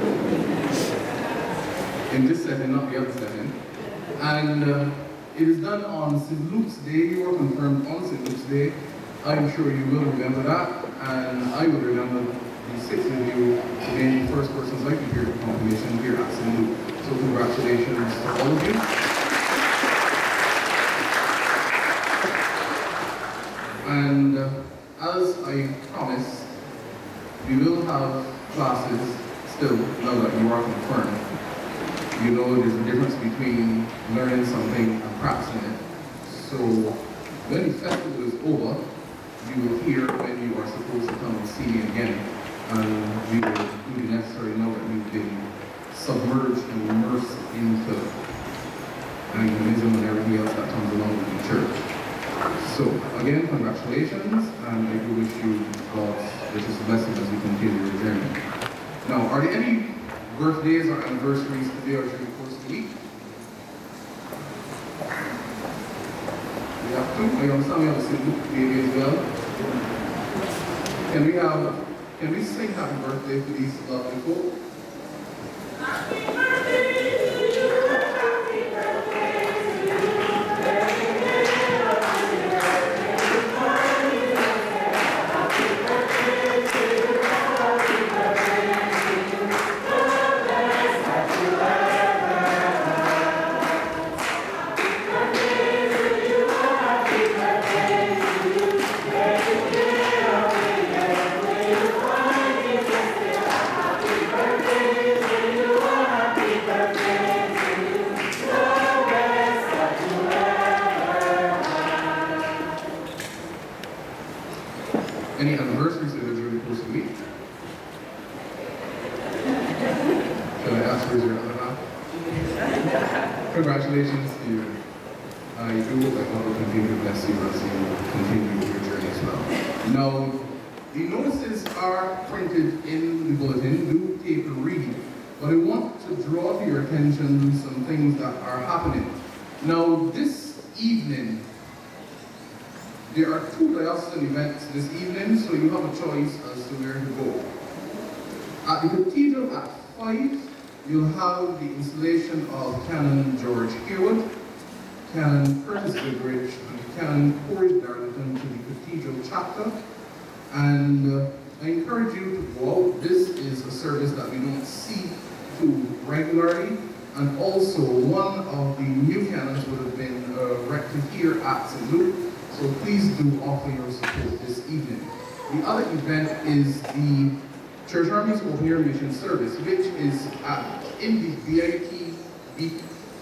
in this setting, not the other setting. And uh, it is done on Saint Luke's Day. You are confirmed on Saint Luke's Day. I'm sure you will remember that, and I will remember the six of you being the first persons I can hear the confirmation here at Saint Luke. So congratulations to all of you. promised, we will have classes still, now that you are confirmed. You know there's a difference between learning something and practicing it. So when the festival is over, you will hear when you are supposed to come and see me again. And we will do the necessary now that you've been submerged and immersed into Anglicanism and everything else that comes along with the church. So again, congratulations, and I do wish you God's richest blessing as you continue your journey. Now, are there any birthdays or anniversaries today or during the course of the week? We have two. I understand we have a Saint baby as well. Can we have, can we sing happy birthday to these lovely folk? Happy birthday to you, happy birthday to you, happy birthday, happy birthday, happy birthday to you, happy birthday to you, the best that you ever had. Happy birthday to you, happy birthday to you, every day of the year, may you find it blessed. Happy birthday to you, happy birthday to you, the best that you ever had. Any anniversaries that are during the course of the week? Can I ask where's your other half? Congratulations to you. I do hope that God will continue to bless you as you continue your journey as well. Now, the notices are printed in the bulletin. Do take a read. But I want to draw to your attention some things that are happening. Now, this evening, there are two diocesan events this evening, so you have a choice as to where to go. At the cathedral at five, you'll have the installation of Canon George Haywood, Canon Curtis Goodrich, and Canon Corey Darlington to the cathedral chapter. And uh, I encourage you to go out. This is a service that we don't see too regularly. And also, one of the new canons would have been uh, erected here at Saint Luke. So please do offer your support this evening. The other event is the Church Army's Open Air Mission Service, which is at, in the B I T, B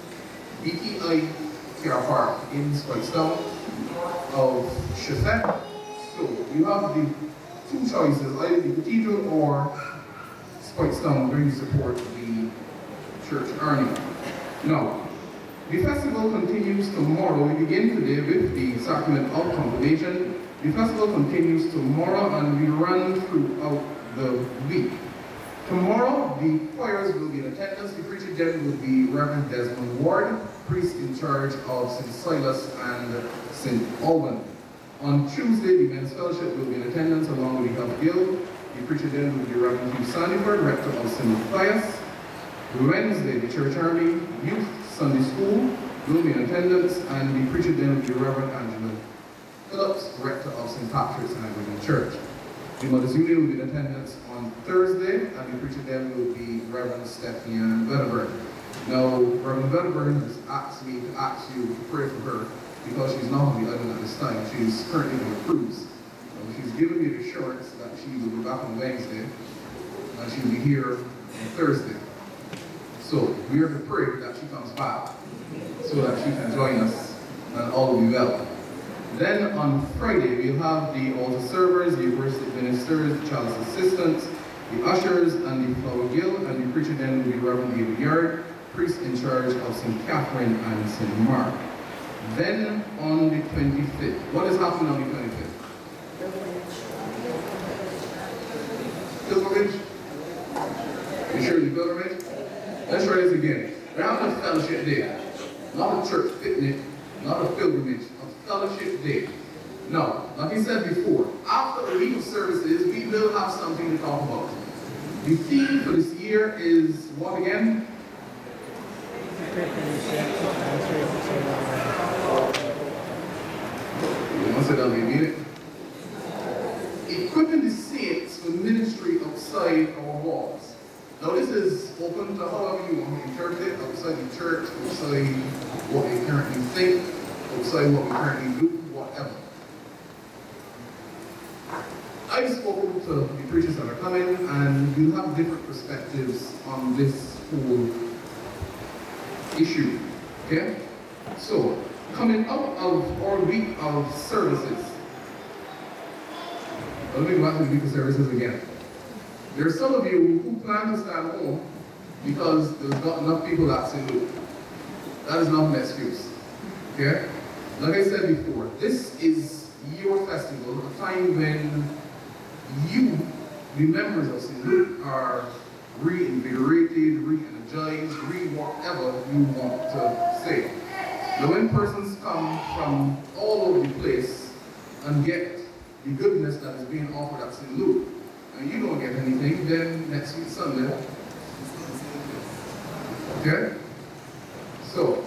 T I Car Park in Scotstown of Shefet. So you have the two choices, either the cathedral or Scotstown, where you support the Church Army. Now, the festival continues tomorrow. We begin today with the Sacrament of Confirmation. The festival continues tomorrow and we run throughout the week. Tomorrow, the choirs will be in attendance. The preacher then will be Reverend Desmond Ward, priest in charge of Saint Silas and Saint Alban. On Tuesday, the Men's Fellowship will be in attendance along with the Health Guild. The preacher then will be Reverend Hugh Sandiford, rector of Saint Matthias. Wednesday, the Church Army Youth Sunday School will be in attendance, and the preacher then will be Reverend Angela Phillips, rector of Saint Patrick's Anglican Church. The Mothers Union will be in attendance on Thursday, and the preacher then will be Reverend Stephanie Vedderburn. Now, Reverend Vedderburn has asked me to ask you to pray for her because she's not on the island at this time. She's currently on a cruise. So she's given me the assurance that she will be back on Wednesday, and she'll be here on Thursday. So we are to pray that she comes back so that she can join us and all will be well. Then on Friday, we'll have the altar servers, the Eucharistic ministers, the child's assistants, the ushers, and the flower guild, and the preacher then will be Reverend David Yard, priest in charge of Saint Catherine and Saint Mark. Then on the twenty-fifth, what is happening on the twenty-fifth? Pilgrimage? You sure the pilgrimage? Let's try this again. We're having a fellowship day. Not a church picnic, not a pilgrimage, a fellowship day. No, like I said before, after the week of services, we will have something to talk about. The theme for this year is what again? You want to say that we mean it? Equipping the saints for ministry outside our walls. Now this is open to however you want to interpret it, outside the church, outside what we currently think, outside what we currently do, whatever. I spoke spoken to the preachers that are coming, and you'll have different perspectives on this whole issue. Okay? So, coming out of our week of services, I'll go back to the week of services again. There are some of you who plan to stand home because there's not enough people at Saint Luke. That is not an excuse. Okay? Like I said before, this is your festival, a time when you, the members of Saint Luke, are reinvigorated, re-energized, re-whatever you want to say. Now when persons come from all over the place and get the goodness that is being offered at Saint Luke, and you don't get anything, then next week Sunday, okay? So,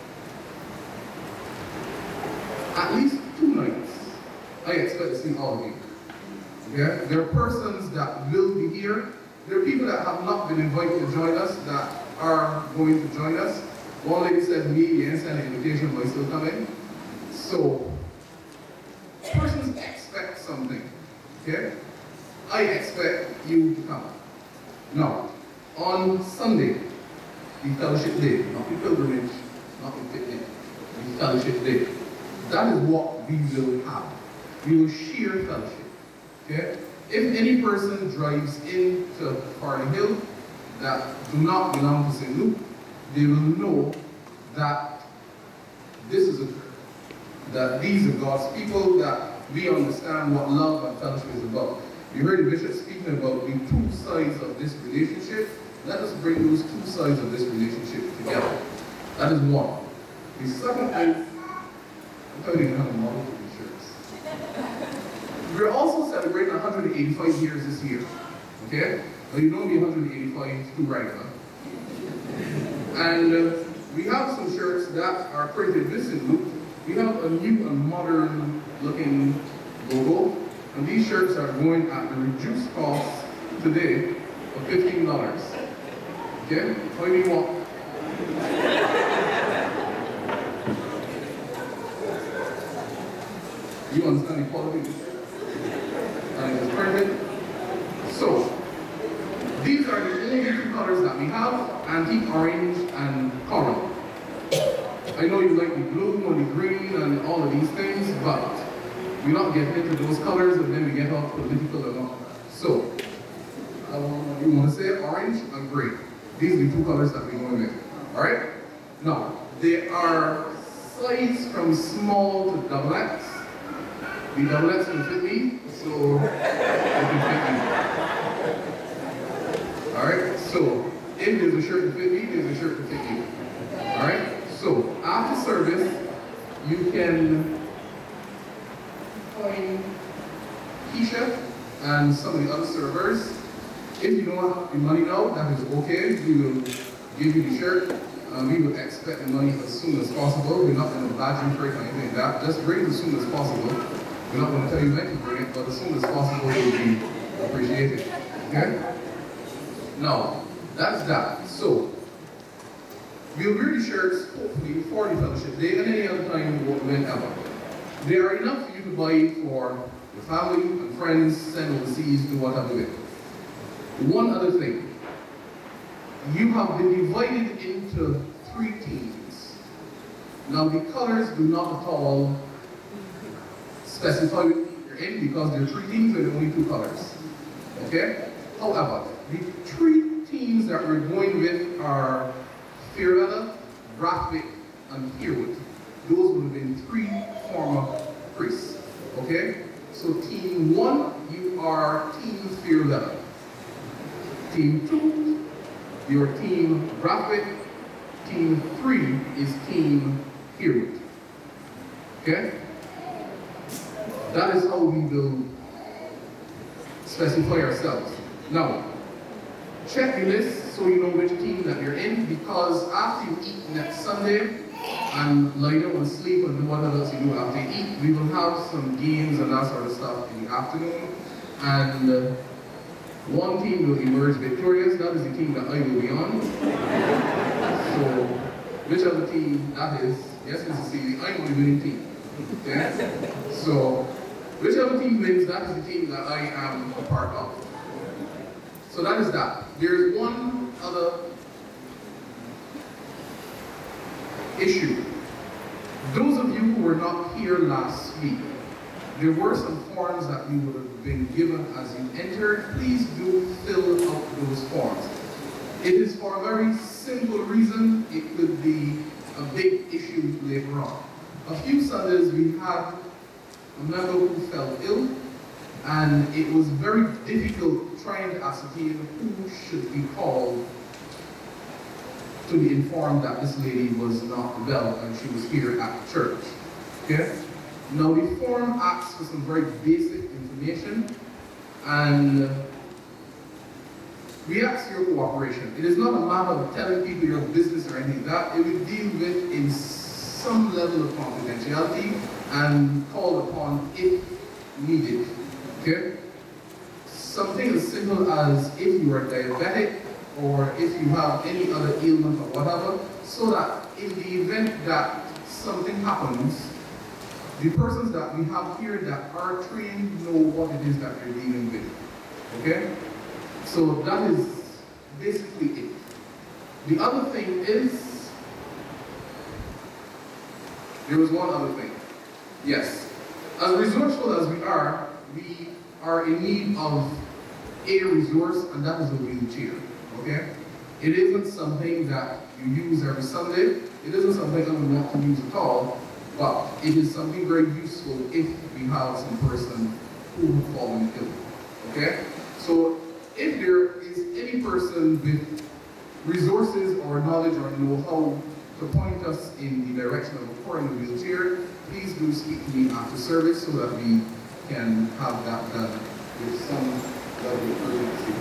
at least two nights, I expect to see all of you. Okay? There are persons that will be here. There are people that have not been invited to join us that are going to join us. One lady said to me, you didn't send an invitation, but still coming. So, persons expect something. Okay? I expect you to come. Now, on Sunday, the fellowship day, not the pilgrimage, not the picnic, the fellowship day. That is what we will have. We will share fellowship. Okay? If any person drives into Farley Hill that do not belong to Saint Luke, they will know that this is a church, that these are God's people, that we understand what love and fellowship is about. You heard the bishop speaking about the two sides of this relationship. Let us bring those two sides of this relationship together. That is one. The second is, I'm telling you how to model for these shirts. We're also celebrating one hundred eighty-five years this year. Okay? Well, you don't be one hundred eighty-five too right now. And uh, we have some shirts that are printed this in Luke. We have a new and modern looking logo. And these shirts are going at the reduced cost today of fifteen dollars. Okay? How do you want? You understand the quality of the shirt? And it is printed. So, these are the only two colors that we have, antique orange and coral. I know you like the blue or the green and all of these things, but we're not getting into those colors and then we get off political and all that. So, um, you want to say orange and gray. These are the two colors that we're going with. Alright? Now, they are sized from small to double X. The double X can fit me, so it can fit me. Alright? So, if there's a shirt to fit me, there's a shirt to fit you. Alright? So, after service, you can find Keisha and some of the other servers. If you don't have the money now, that is okay. We will give you the shirt. Um, we will expect the money as soon as possible. We're not going to badge you for it or anything like that. Just bring it as soon as possible. We're not going to tell you when to bring it, but as soon as possible will be appreciated. Okay? Now, that's that. So, we'll wear the shirts, hopefully, for the fellowship day and any other time whenever. They are enough for you to buy for your family and friends, send overseas, do whatever with it. One other thing. You have been divided into three teams. Now, the colors do not at all specify what you're in because there are three teams with only two colors. Okay? However, the three teams that we're going with are Fairweather, Brathwaite, and Herewood. Those would have been three former priests. Okay? So team one, you are team Fairweather. Team two, your team Brathwaite. Team three is team Herewood. Okay? That is how we will specify ourselves. Now, check your list so you know which team that you're in, because after you eat next Sunday and lie down and sleep and do whatever else you do after you eat, we will have some games and that sort of stuff in the afternoon. And uh, one team will emerge victorious. That is the team that I will be on. So, whichever team that is, yes, Missus Seeley, I'm on the winning team. Okay? So, Whichever team wins, that is the team that I am a part of. So that is that. There's one other issue. Those of you who were not here last week, there were some forms that you would have been given as you entered. Please do fill out those forms. It is for a very simple reason. It could be a big issue later on. A few Sundays we had a member who fell ill, and it was very difficult trying to ascertain who should be called to be informed that this lady was not well and she was here at church. Okay? Now the form asks for some very basic information, and we ask your cooperation. It is not a matter of telling people your business or anything like that. It will deal with in some level of confidentiality and called upon if needed. Okay? Something as simple as if you are diabetic or if you have any other ailment or whatever, so that in the event that something happens, the persons that we have here that are trained know what it is that you're dealing with. Okay? So that is basically it. The other thing is, there was one other thing. Yes. As resourceful as we are, we are in need of a resource, and that is a wheelchair. Okay? It isn't something that you use every Sunday. It isn't something that we want to use at all, but it is something very useful if we have some person who have fallen ill. Okay? So if there is any person with resources or knowledge or know-how to point us in the direction of acquiring a wheelchair, please do speak to me after service so that we can have that done with some level of urgency.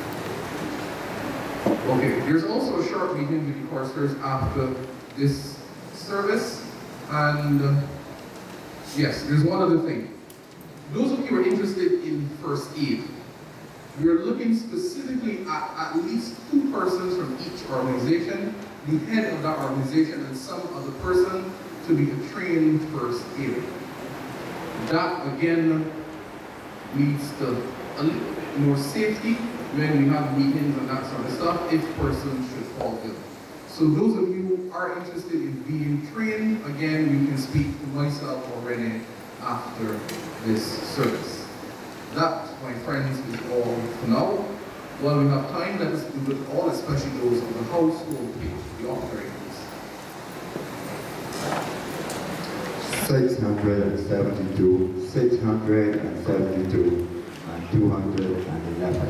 Okay, there's also a short meeting with the choristers after this service, and uh, yes, there's one other thing. Those of you who are interested in first aid, we're looking specifically at at least two persons from each organization, the head of that organization and some other person to be a trained first aider. That again leads to a little bit more safety when we have meetings and that sort of stuff if persons should fall ill. So those of you who are interested in being trained, again, you can speak to myself already after this service. That, my friends, is all for now. While we have time, let us do with all, especially those of the household page, the offerings. six hundred seventy-two, six hundred seventy-two, and two hundred eleven.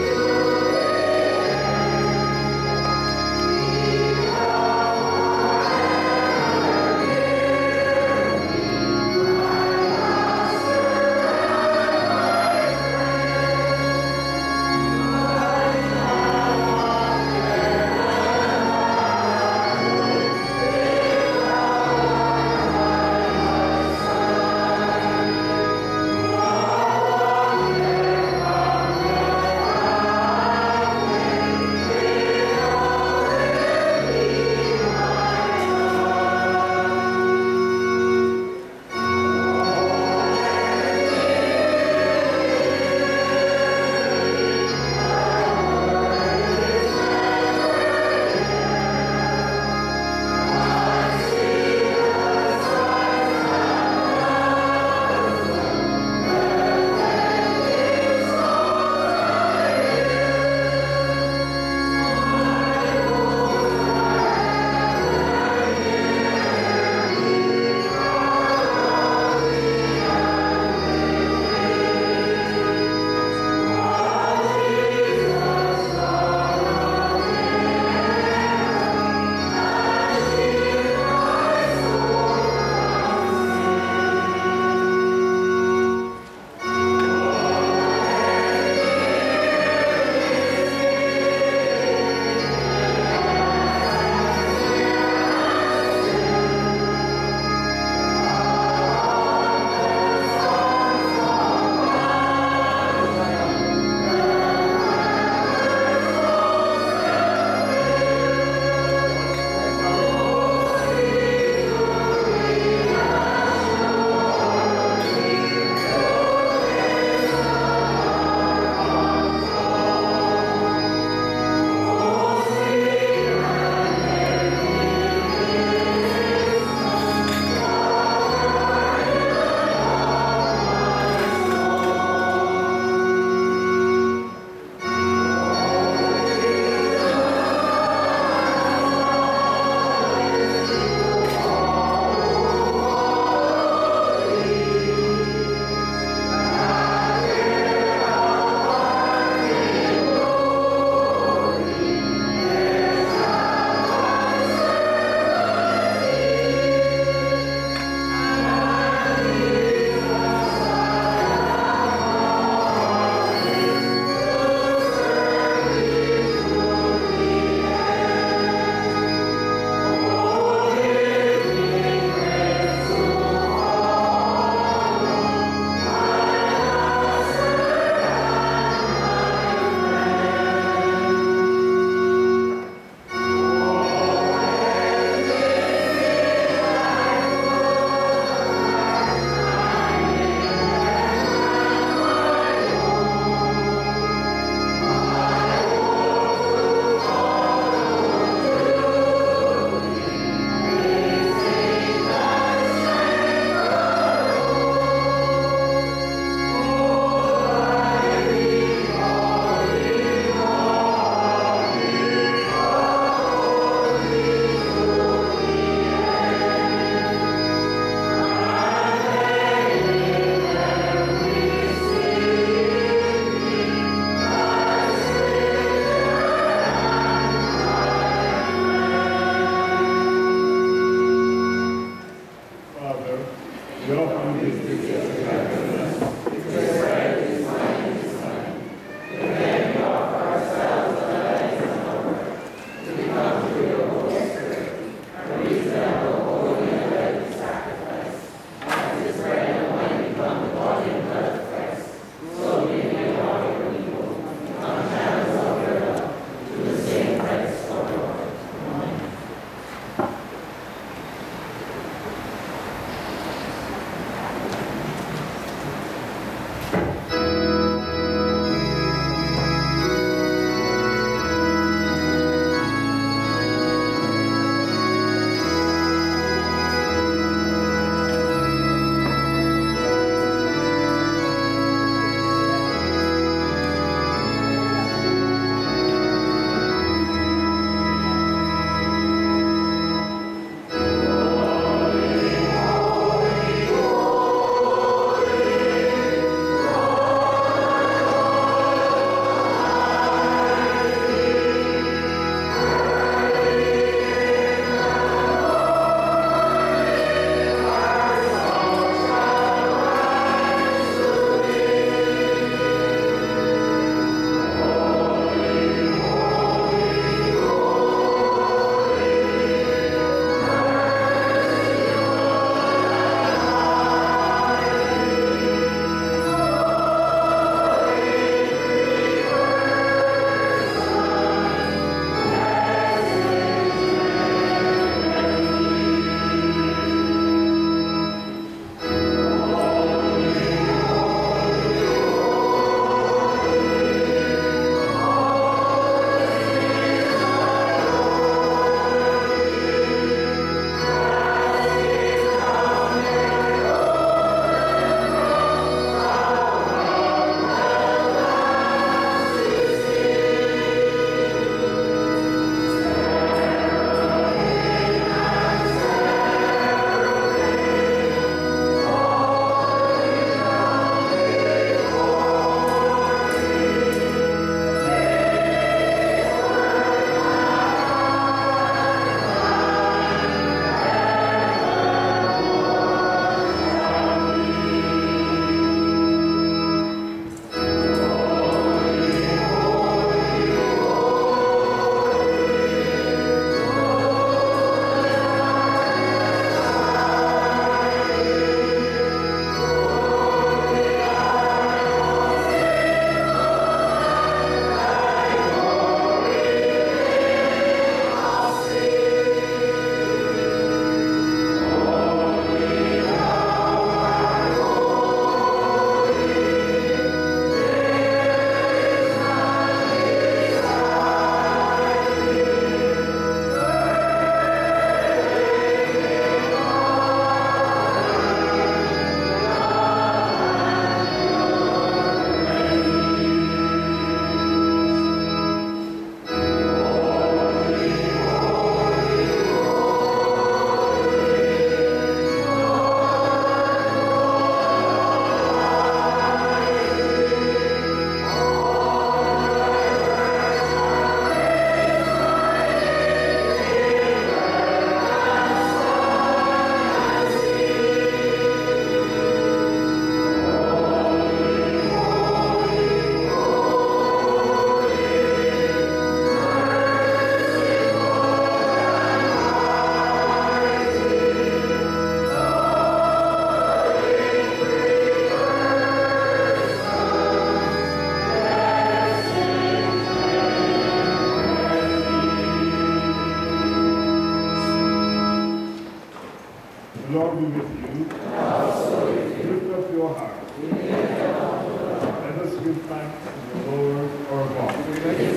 Thank you. We offer you this gift of sacrifice. This bread is mine and is mine. Then we offer ourselves the lives of our work to become through your Holy Spirit a reasonable, holy, and ready sacrifice. As this bread and wine become the body and blood of Christ, so we may offer your people on hands of your love to the same Christ our Lord. Amen. The Lord be with you. Lift up your hearts. Let us give thanks to the Lord our God. It is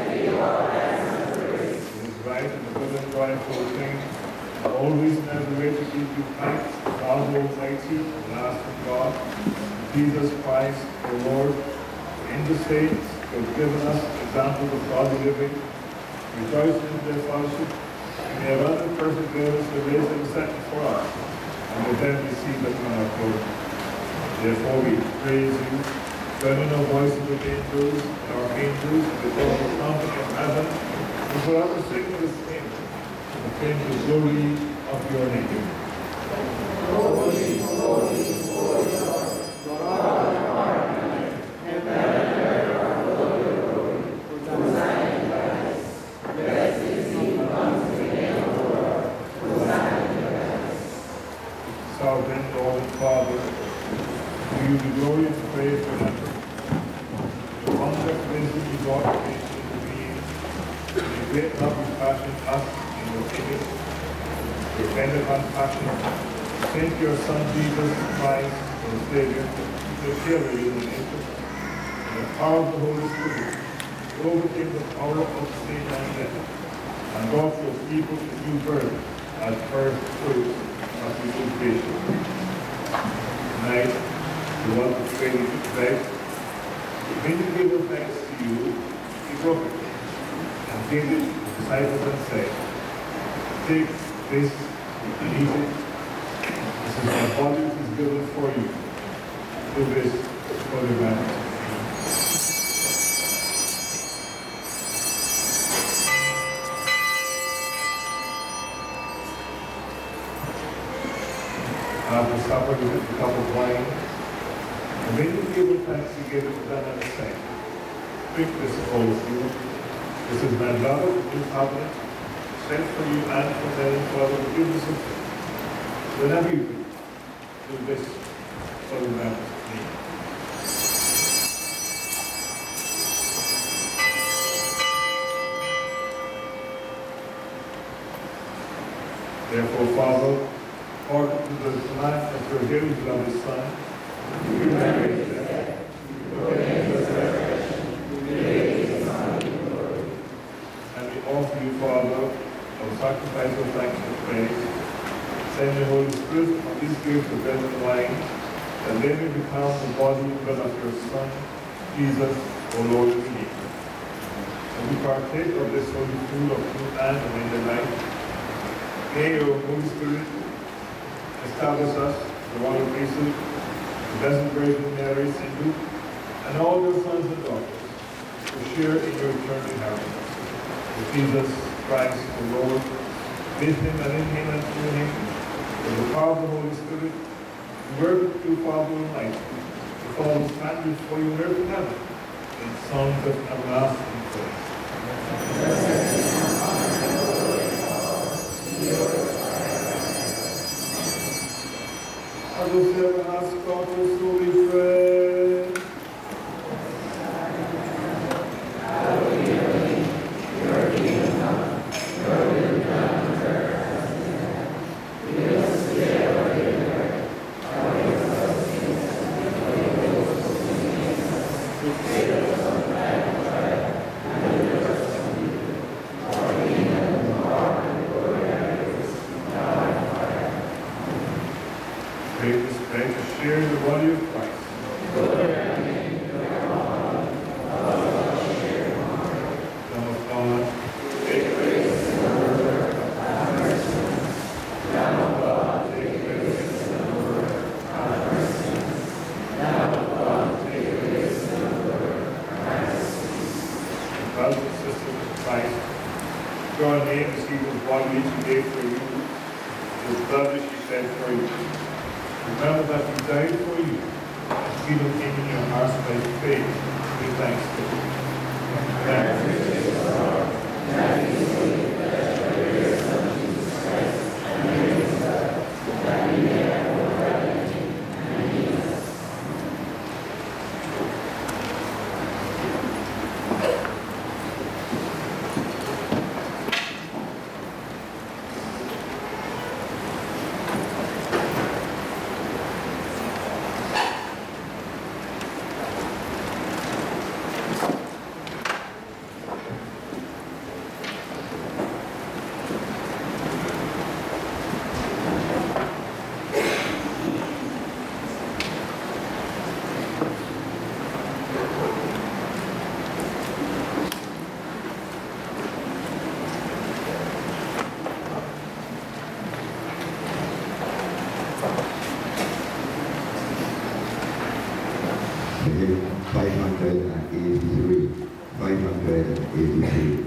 right and good and rightful thing. Always and every way to give you thanks, God Almighty, everlasting God, Jesus Christ, our Lord. In the saints, you have given us examples of godly living, rejoicing in their fellowship, and they have other perseverance to raise them sentence for us, and with them receive us on our glory. Therefore we praise you, joining our voices with angels and our angels, and with all the company of heaven, and forever sing this hymn, and proclaim the glory of your name. Sovereign Lord and Father, to you the glory and praise forever. The wondrous wisdom you brought creation into being, the great love you fashioned us in your image, your tender compassion, sent your Son Jesus Christ, our Savior, to carry you in nature, and the power of the Holy Spirit, to overcame the power of sin and death, and brought your people to new birth as first fruits of the new creation. Tonight, we want to pray with you today. When you give us thanks to you, he broke it and gave it to the disciples and said, take this and eat it. This is my body which is given for you. Do this for the remembrance. After supper, you took a cup of wine, and when you gave it thanks, you gave it to them and said, drink this, all of you. This is my blood of the new covenant, sent for you and for them for the forgiveness of sin. Whenever you do, do this for the remembrance of me. Therefore, Father, according to the command of your dearly beloved Son, you remember his death, you proclaim his resurrection, you lay his Son in glory. And we offer you, Father, our sacrifice of thanks and praise. Send the Holy Spirit on these gifts of bread and wine, that they may become the body and blood of your Son, Jesus, our Lord and Redeemer. And we partake of this holy food of food and amended life. May your Holy Spirit establish us, the royal priesthood, the Blessed Virgin Mary, Saint Luke, and all your sons and daughters, to share in your eternal inheritance. With Jesus Christ, the Lord, with him and in him and through him, with the power of the Holy Spirit, who work with you, Father Almighty, the Father stand before you in earth and heaven, in songs of everlasting praise. Whosoever has got us holy bread. Share the body of Christ. Lamb of God, take place in the world, have mercy. Lamb of God, take place in the world, have mercy. Lamb of God, take place in the world, have mercy. Brothers and sisters in Christ, your name is His body which He gave for you, His blood which He shed for you. Remember that He died for you, and freedom came in your hearts by faith. Give thanks to Him. Thanks be to God. Thanks be to God. Praise Jesus Christ, and praise God, that He may have no gratitude and He us. five hundred eighty-three. five hundred eighty-three.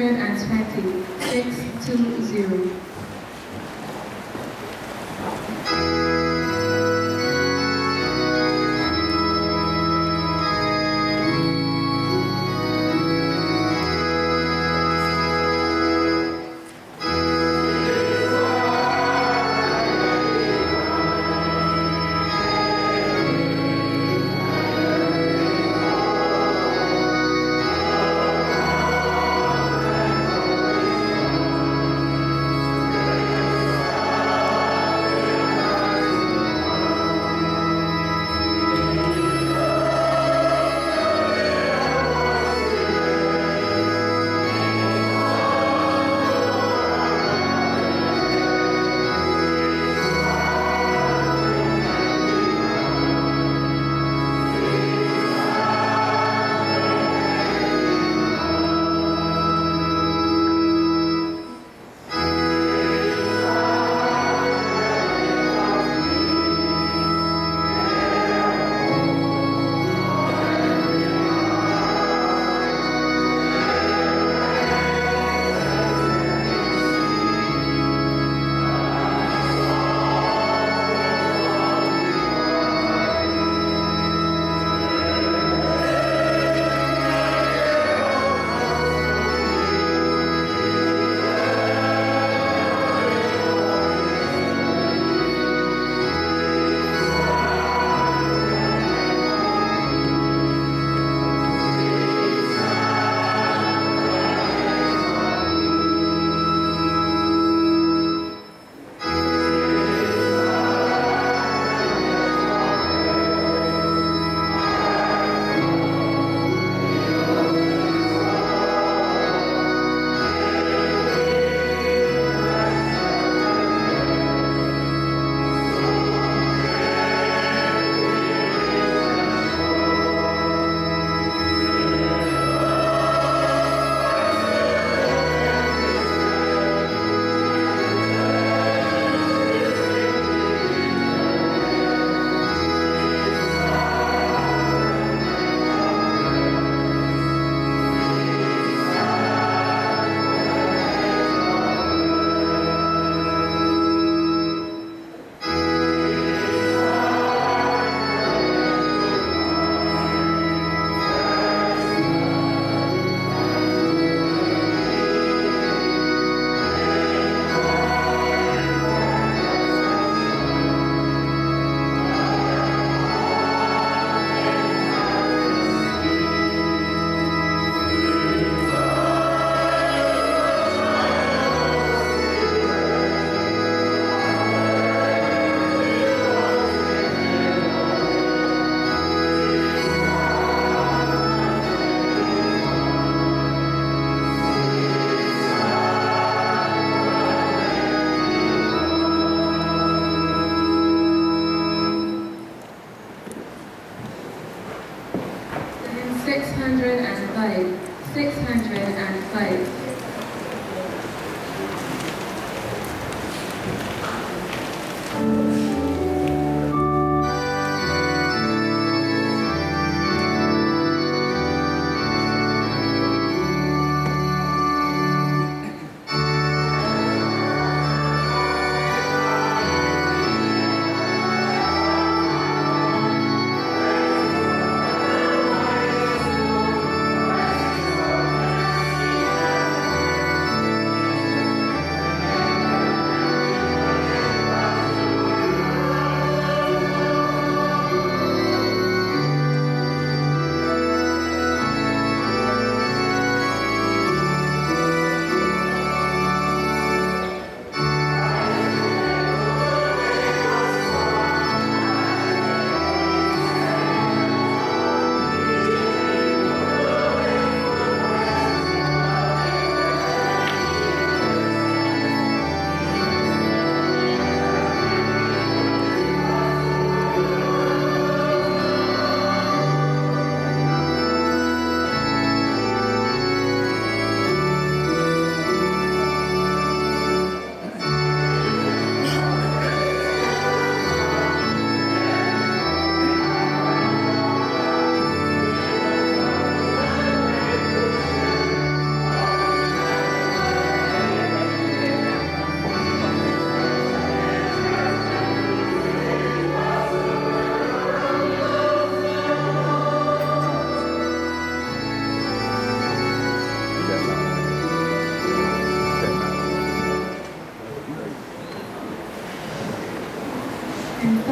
hundred twenty, six two zero. Amen.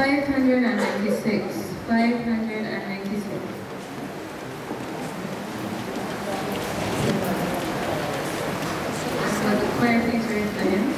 five hundred ninety-six. five hundred ninety-six. So the choir, please raise the hand.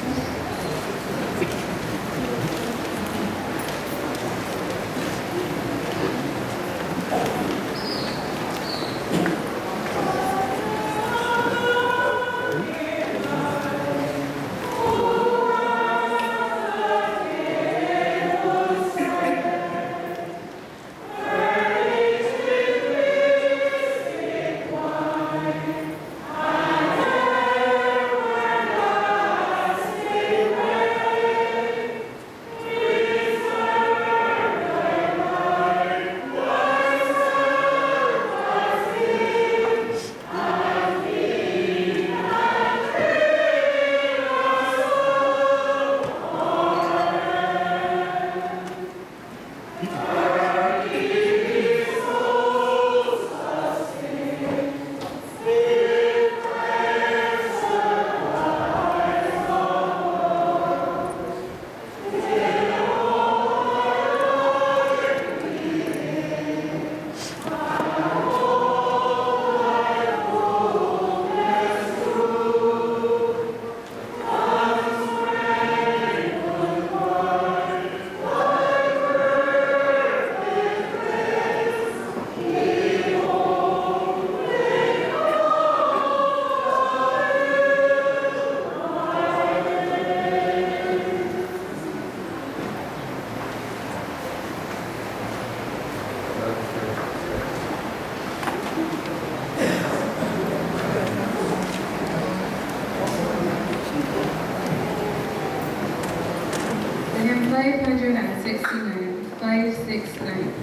five hundred sixty-nine. five sixty-nine.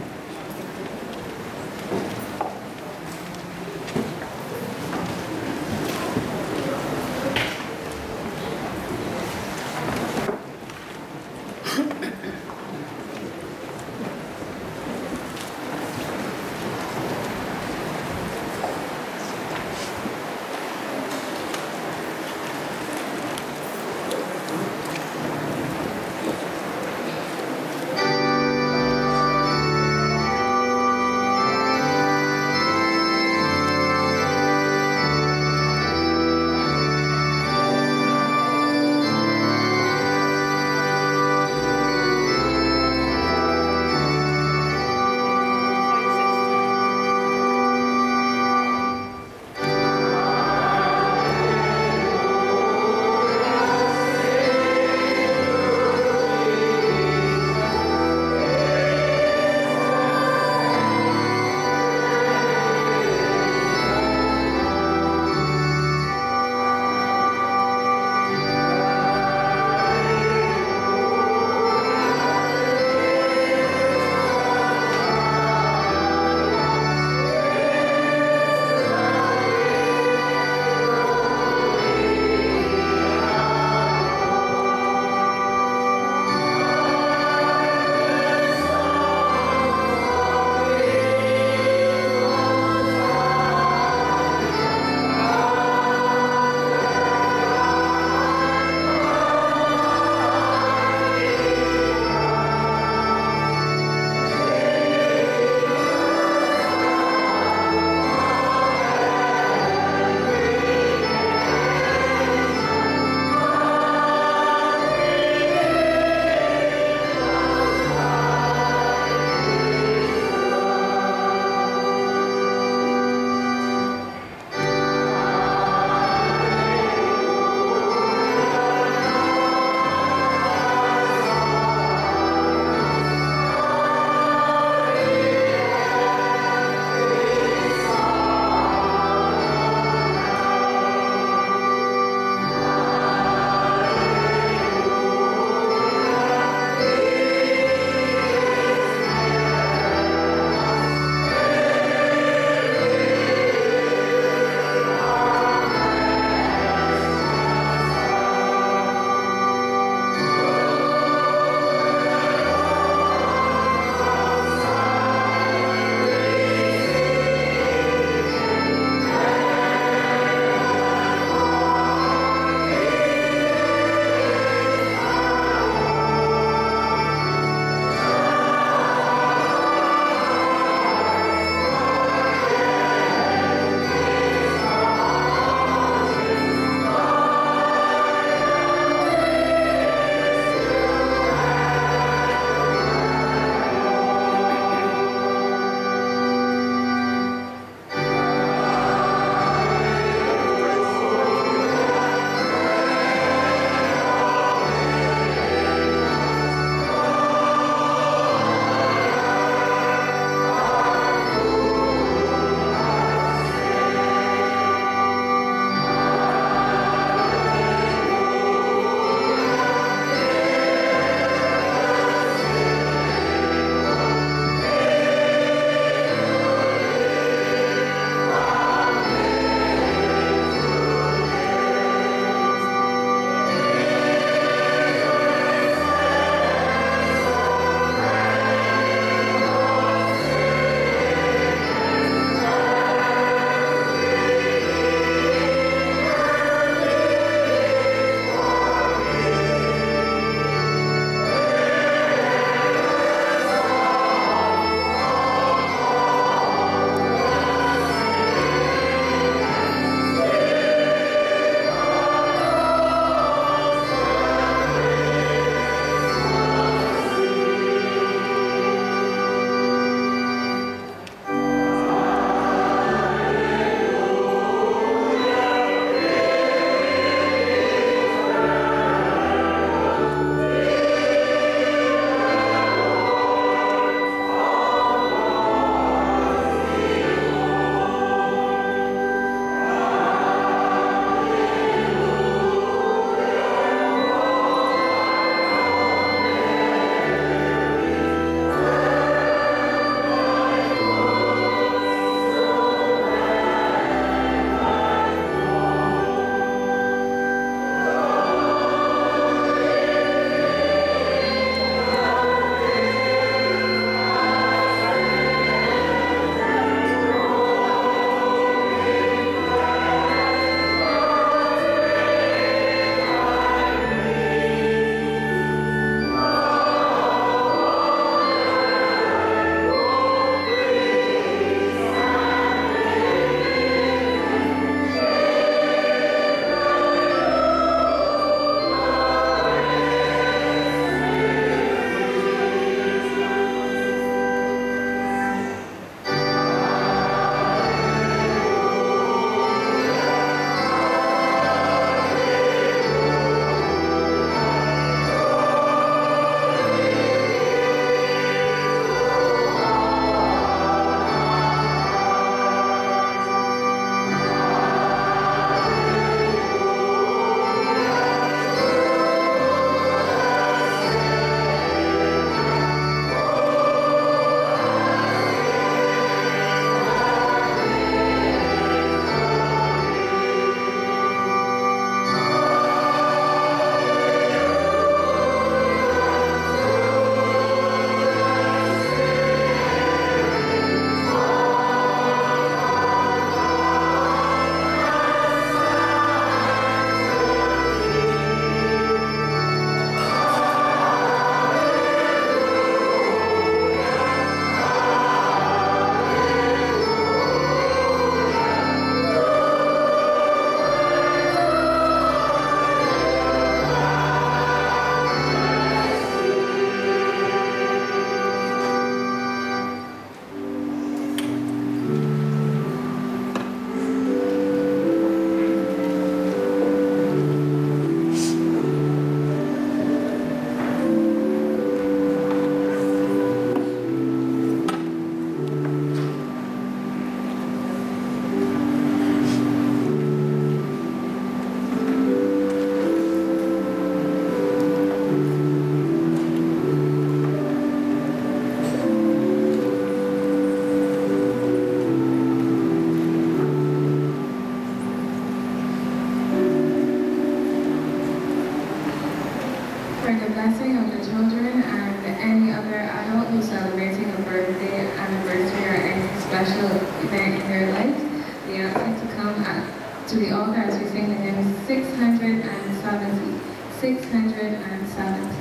for the blessing of the children and any other adult who's celebrating a birthday, anniversary, or any special event in their life. We ask you to come at, to the altar as we sing the hymn six hundred seventy. six hundred seventy.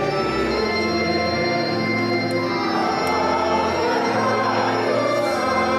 Thank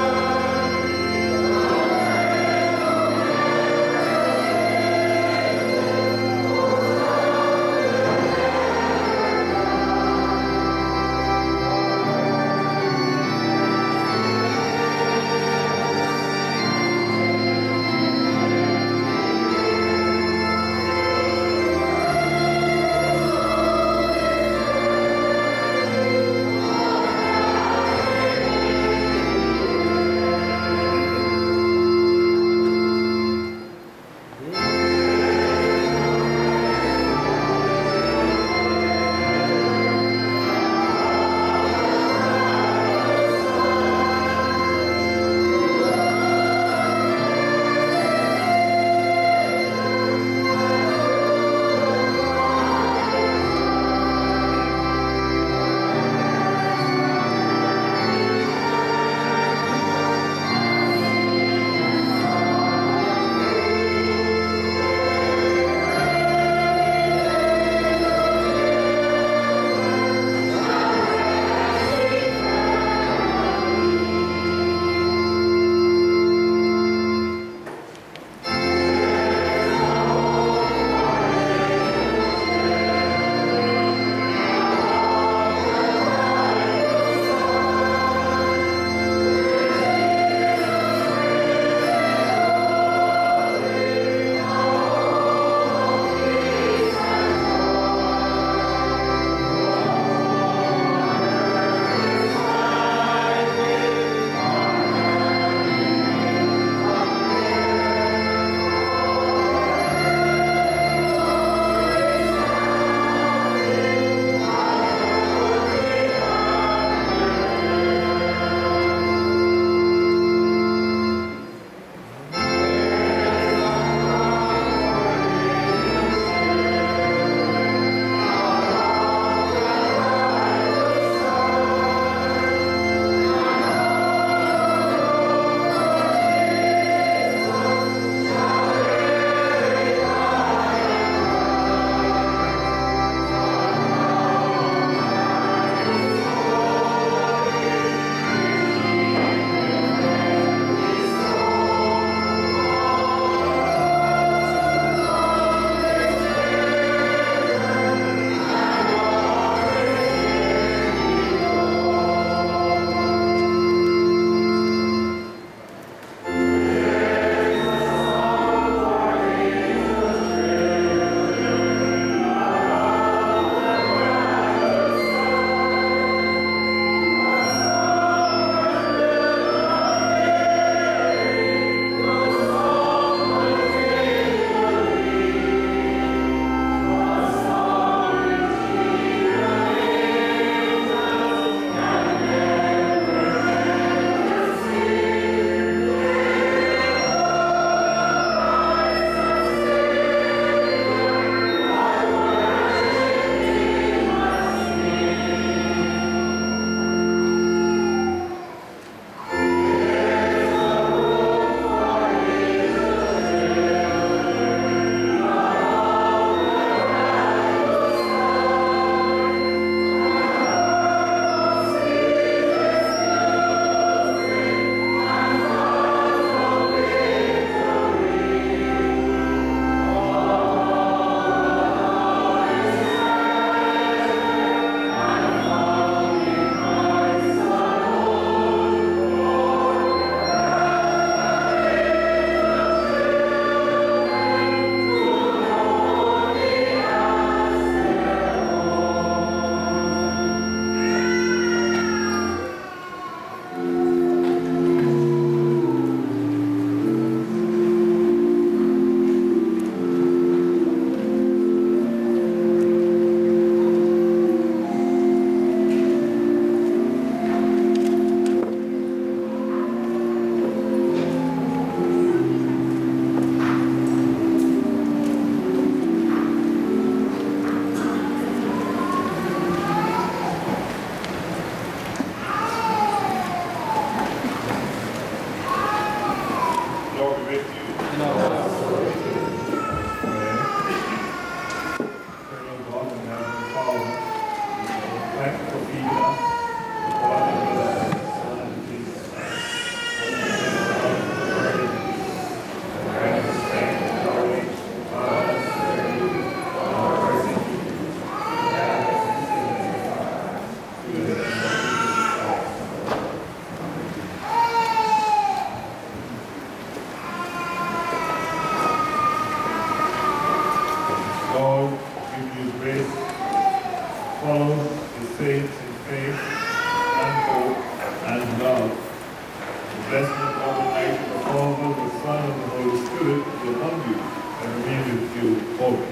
blessing of God Almighty, the Father, the Son, and the Holy Spirit be among you and remain with you always.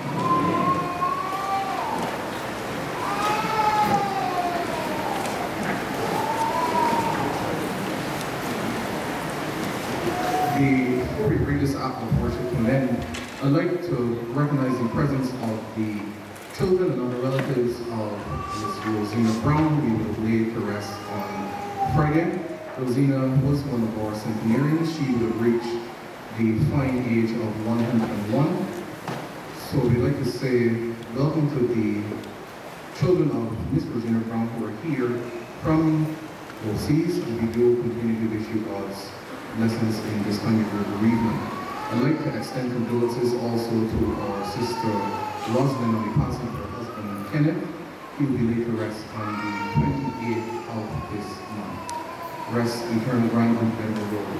Before we bring this act of worship to an end, I'd like to recognize the presence of the children and other relatives of Miss Rosina Brown, who we would have laid to rest on Friday. Rosina was one of our centenarians. She would have reached the fine age of one hundred one. So we'd like to say welcome to the children of Miss Rosina Brown who are here from overseas, and we do continue to wish you God's blessings in this time of your bereavement. I'd like to extend condolences also to our sister Rosalind on the passing of her husband Kenneth. He will be laid to rest on the twenty-eighth of this month. Rest eternal ground and the Lord.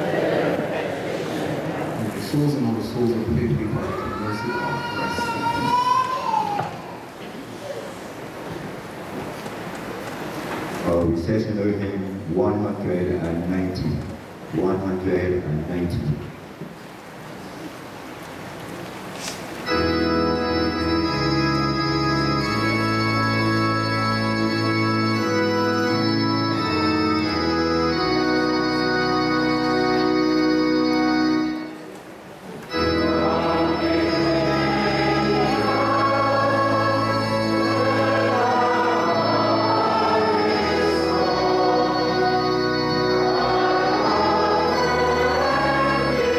And the souls and all the souls of the faithful departed to the mercy of God rest in peace. Our recessionary hymn one hundred ninety. one hundred ninety. Amen.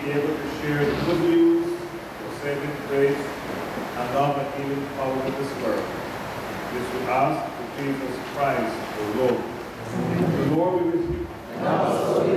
be able to share the good news of saving grace and love and healing power of this world. This we ask through Jesus Christ, the Lord. The Lord be with you. And also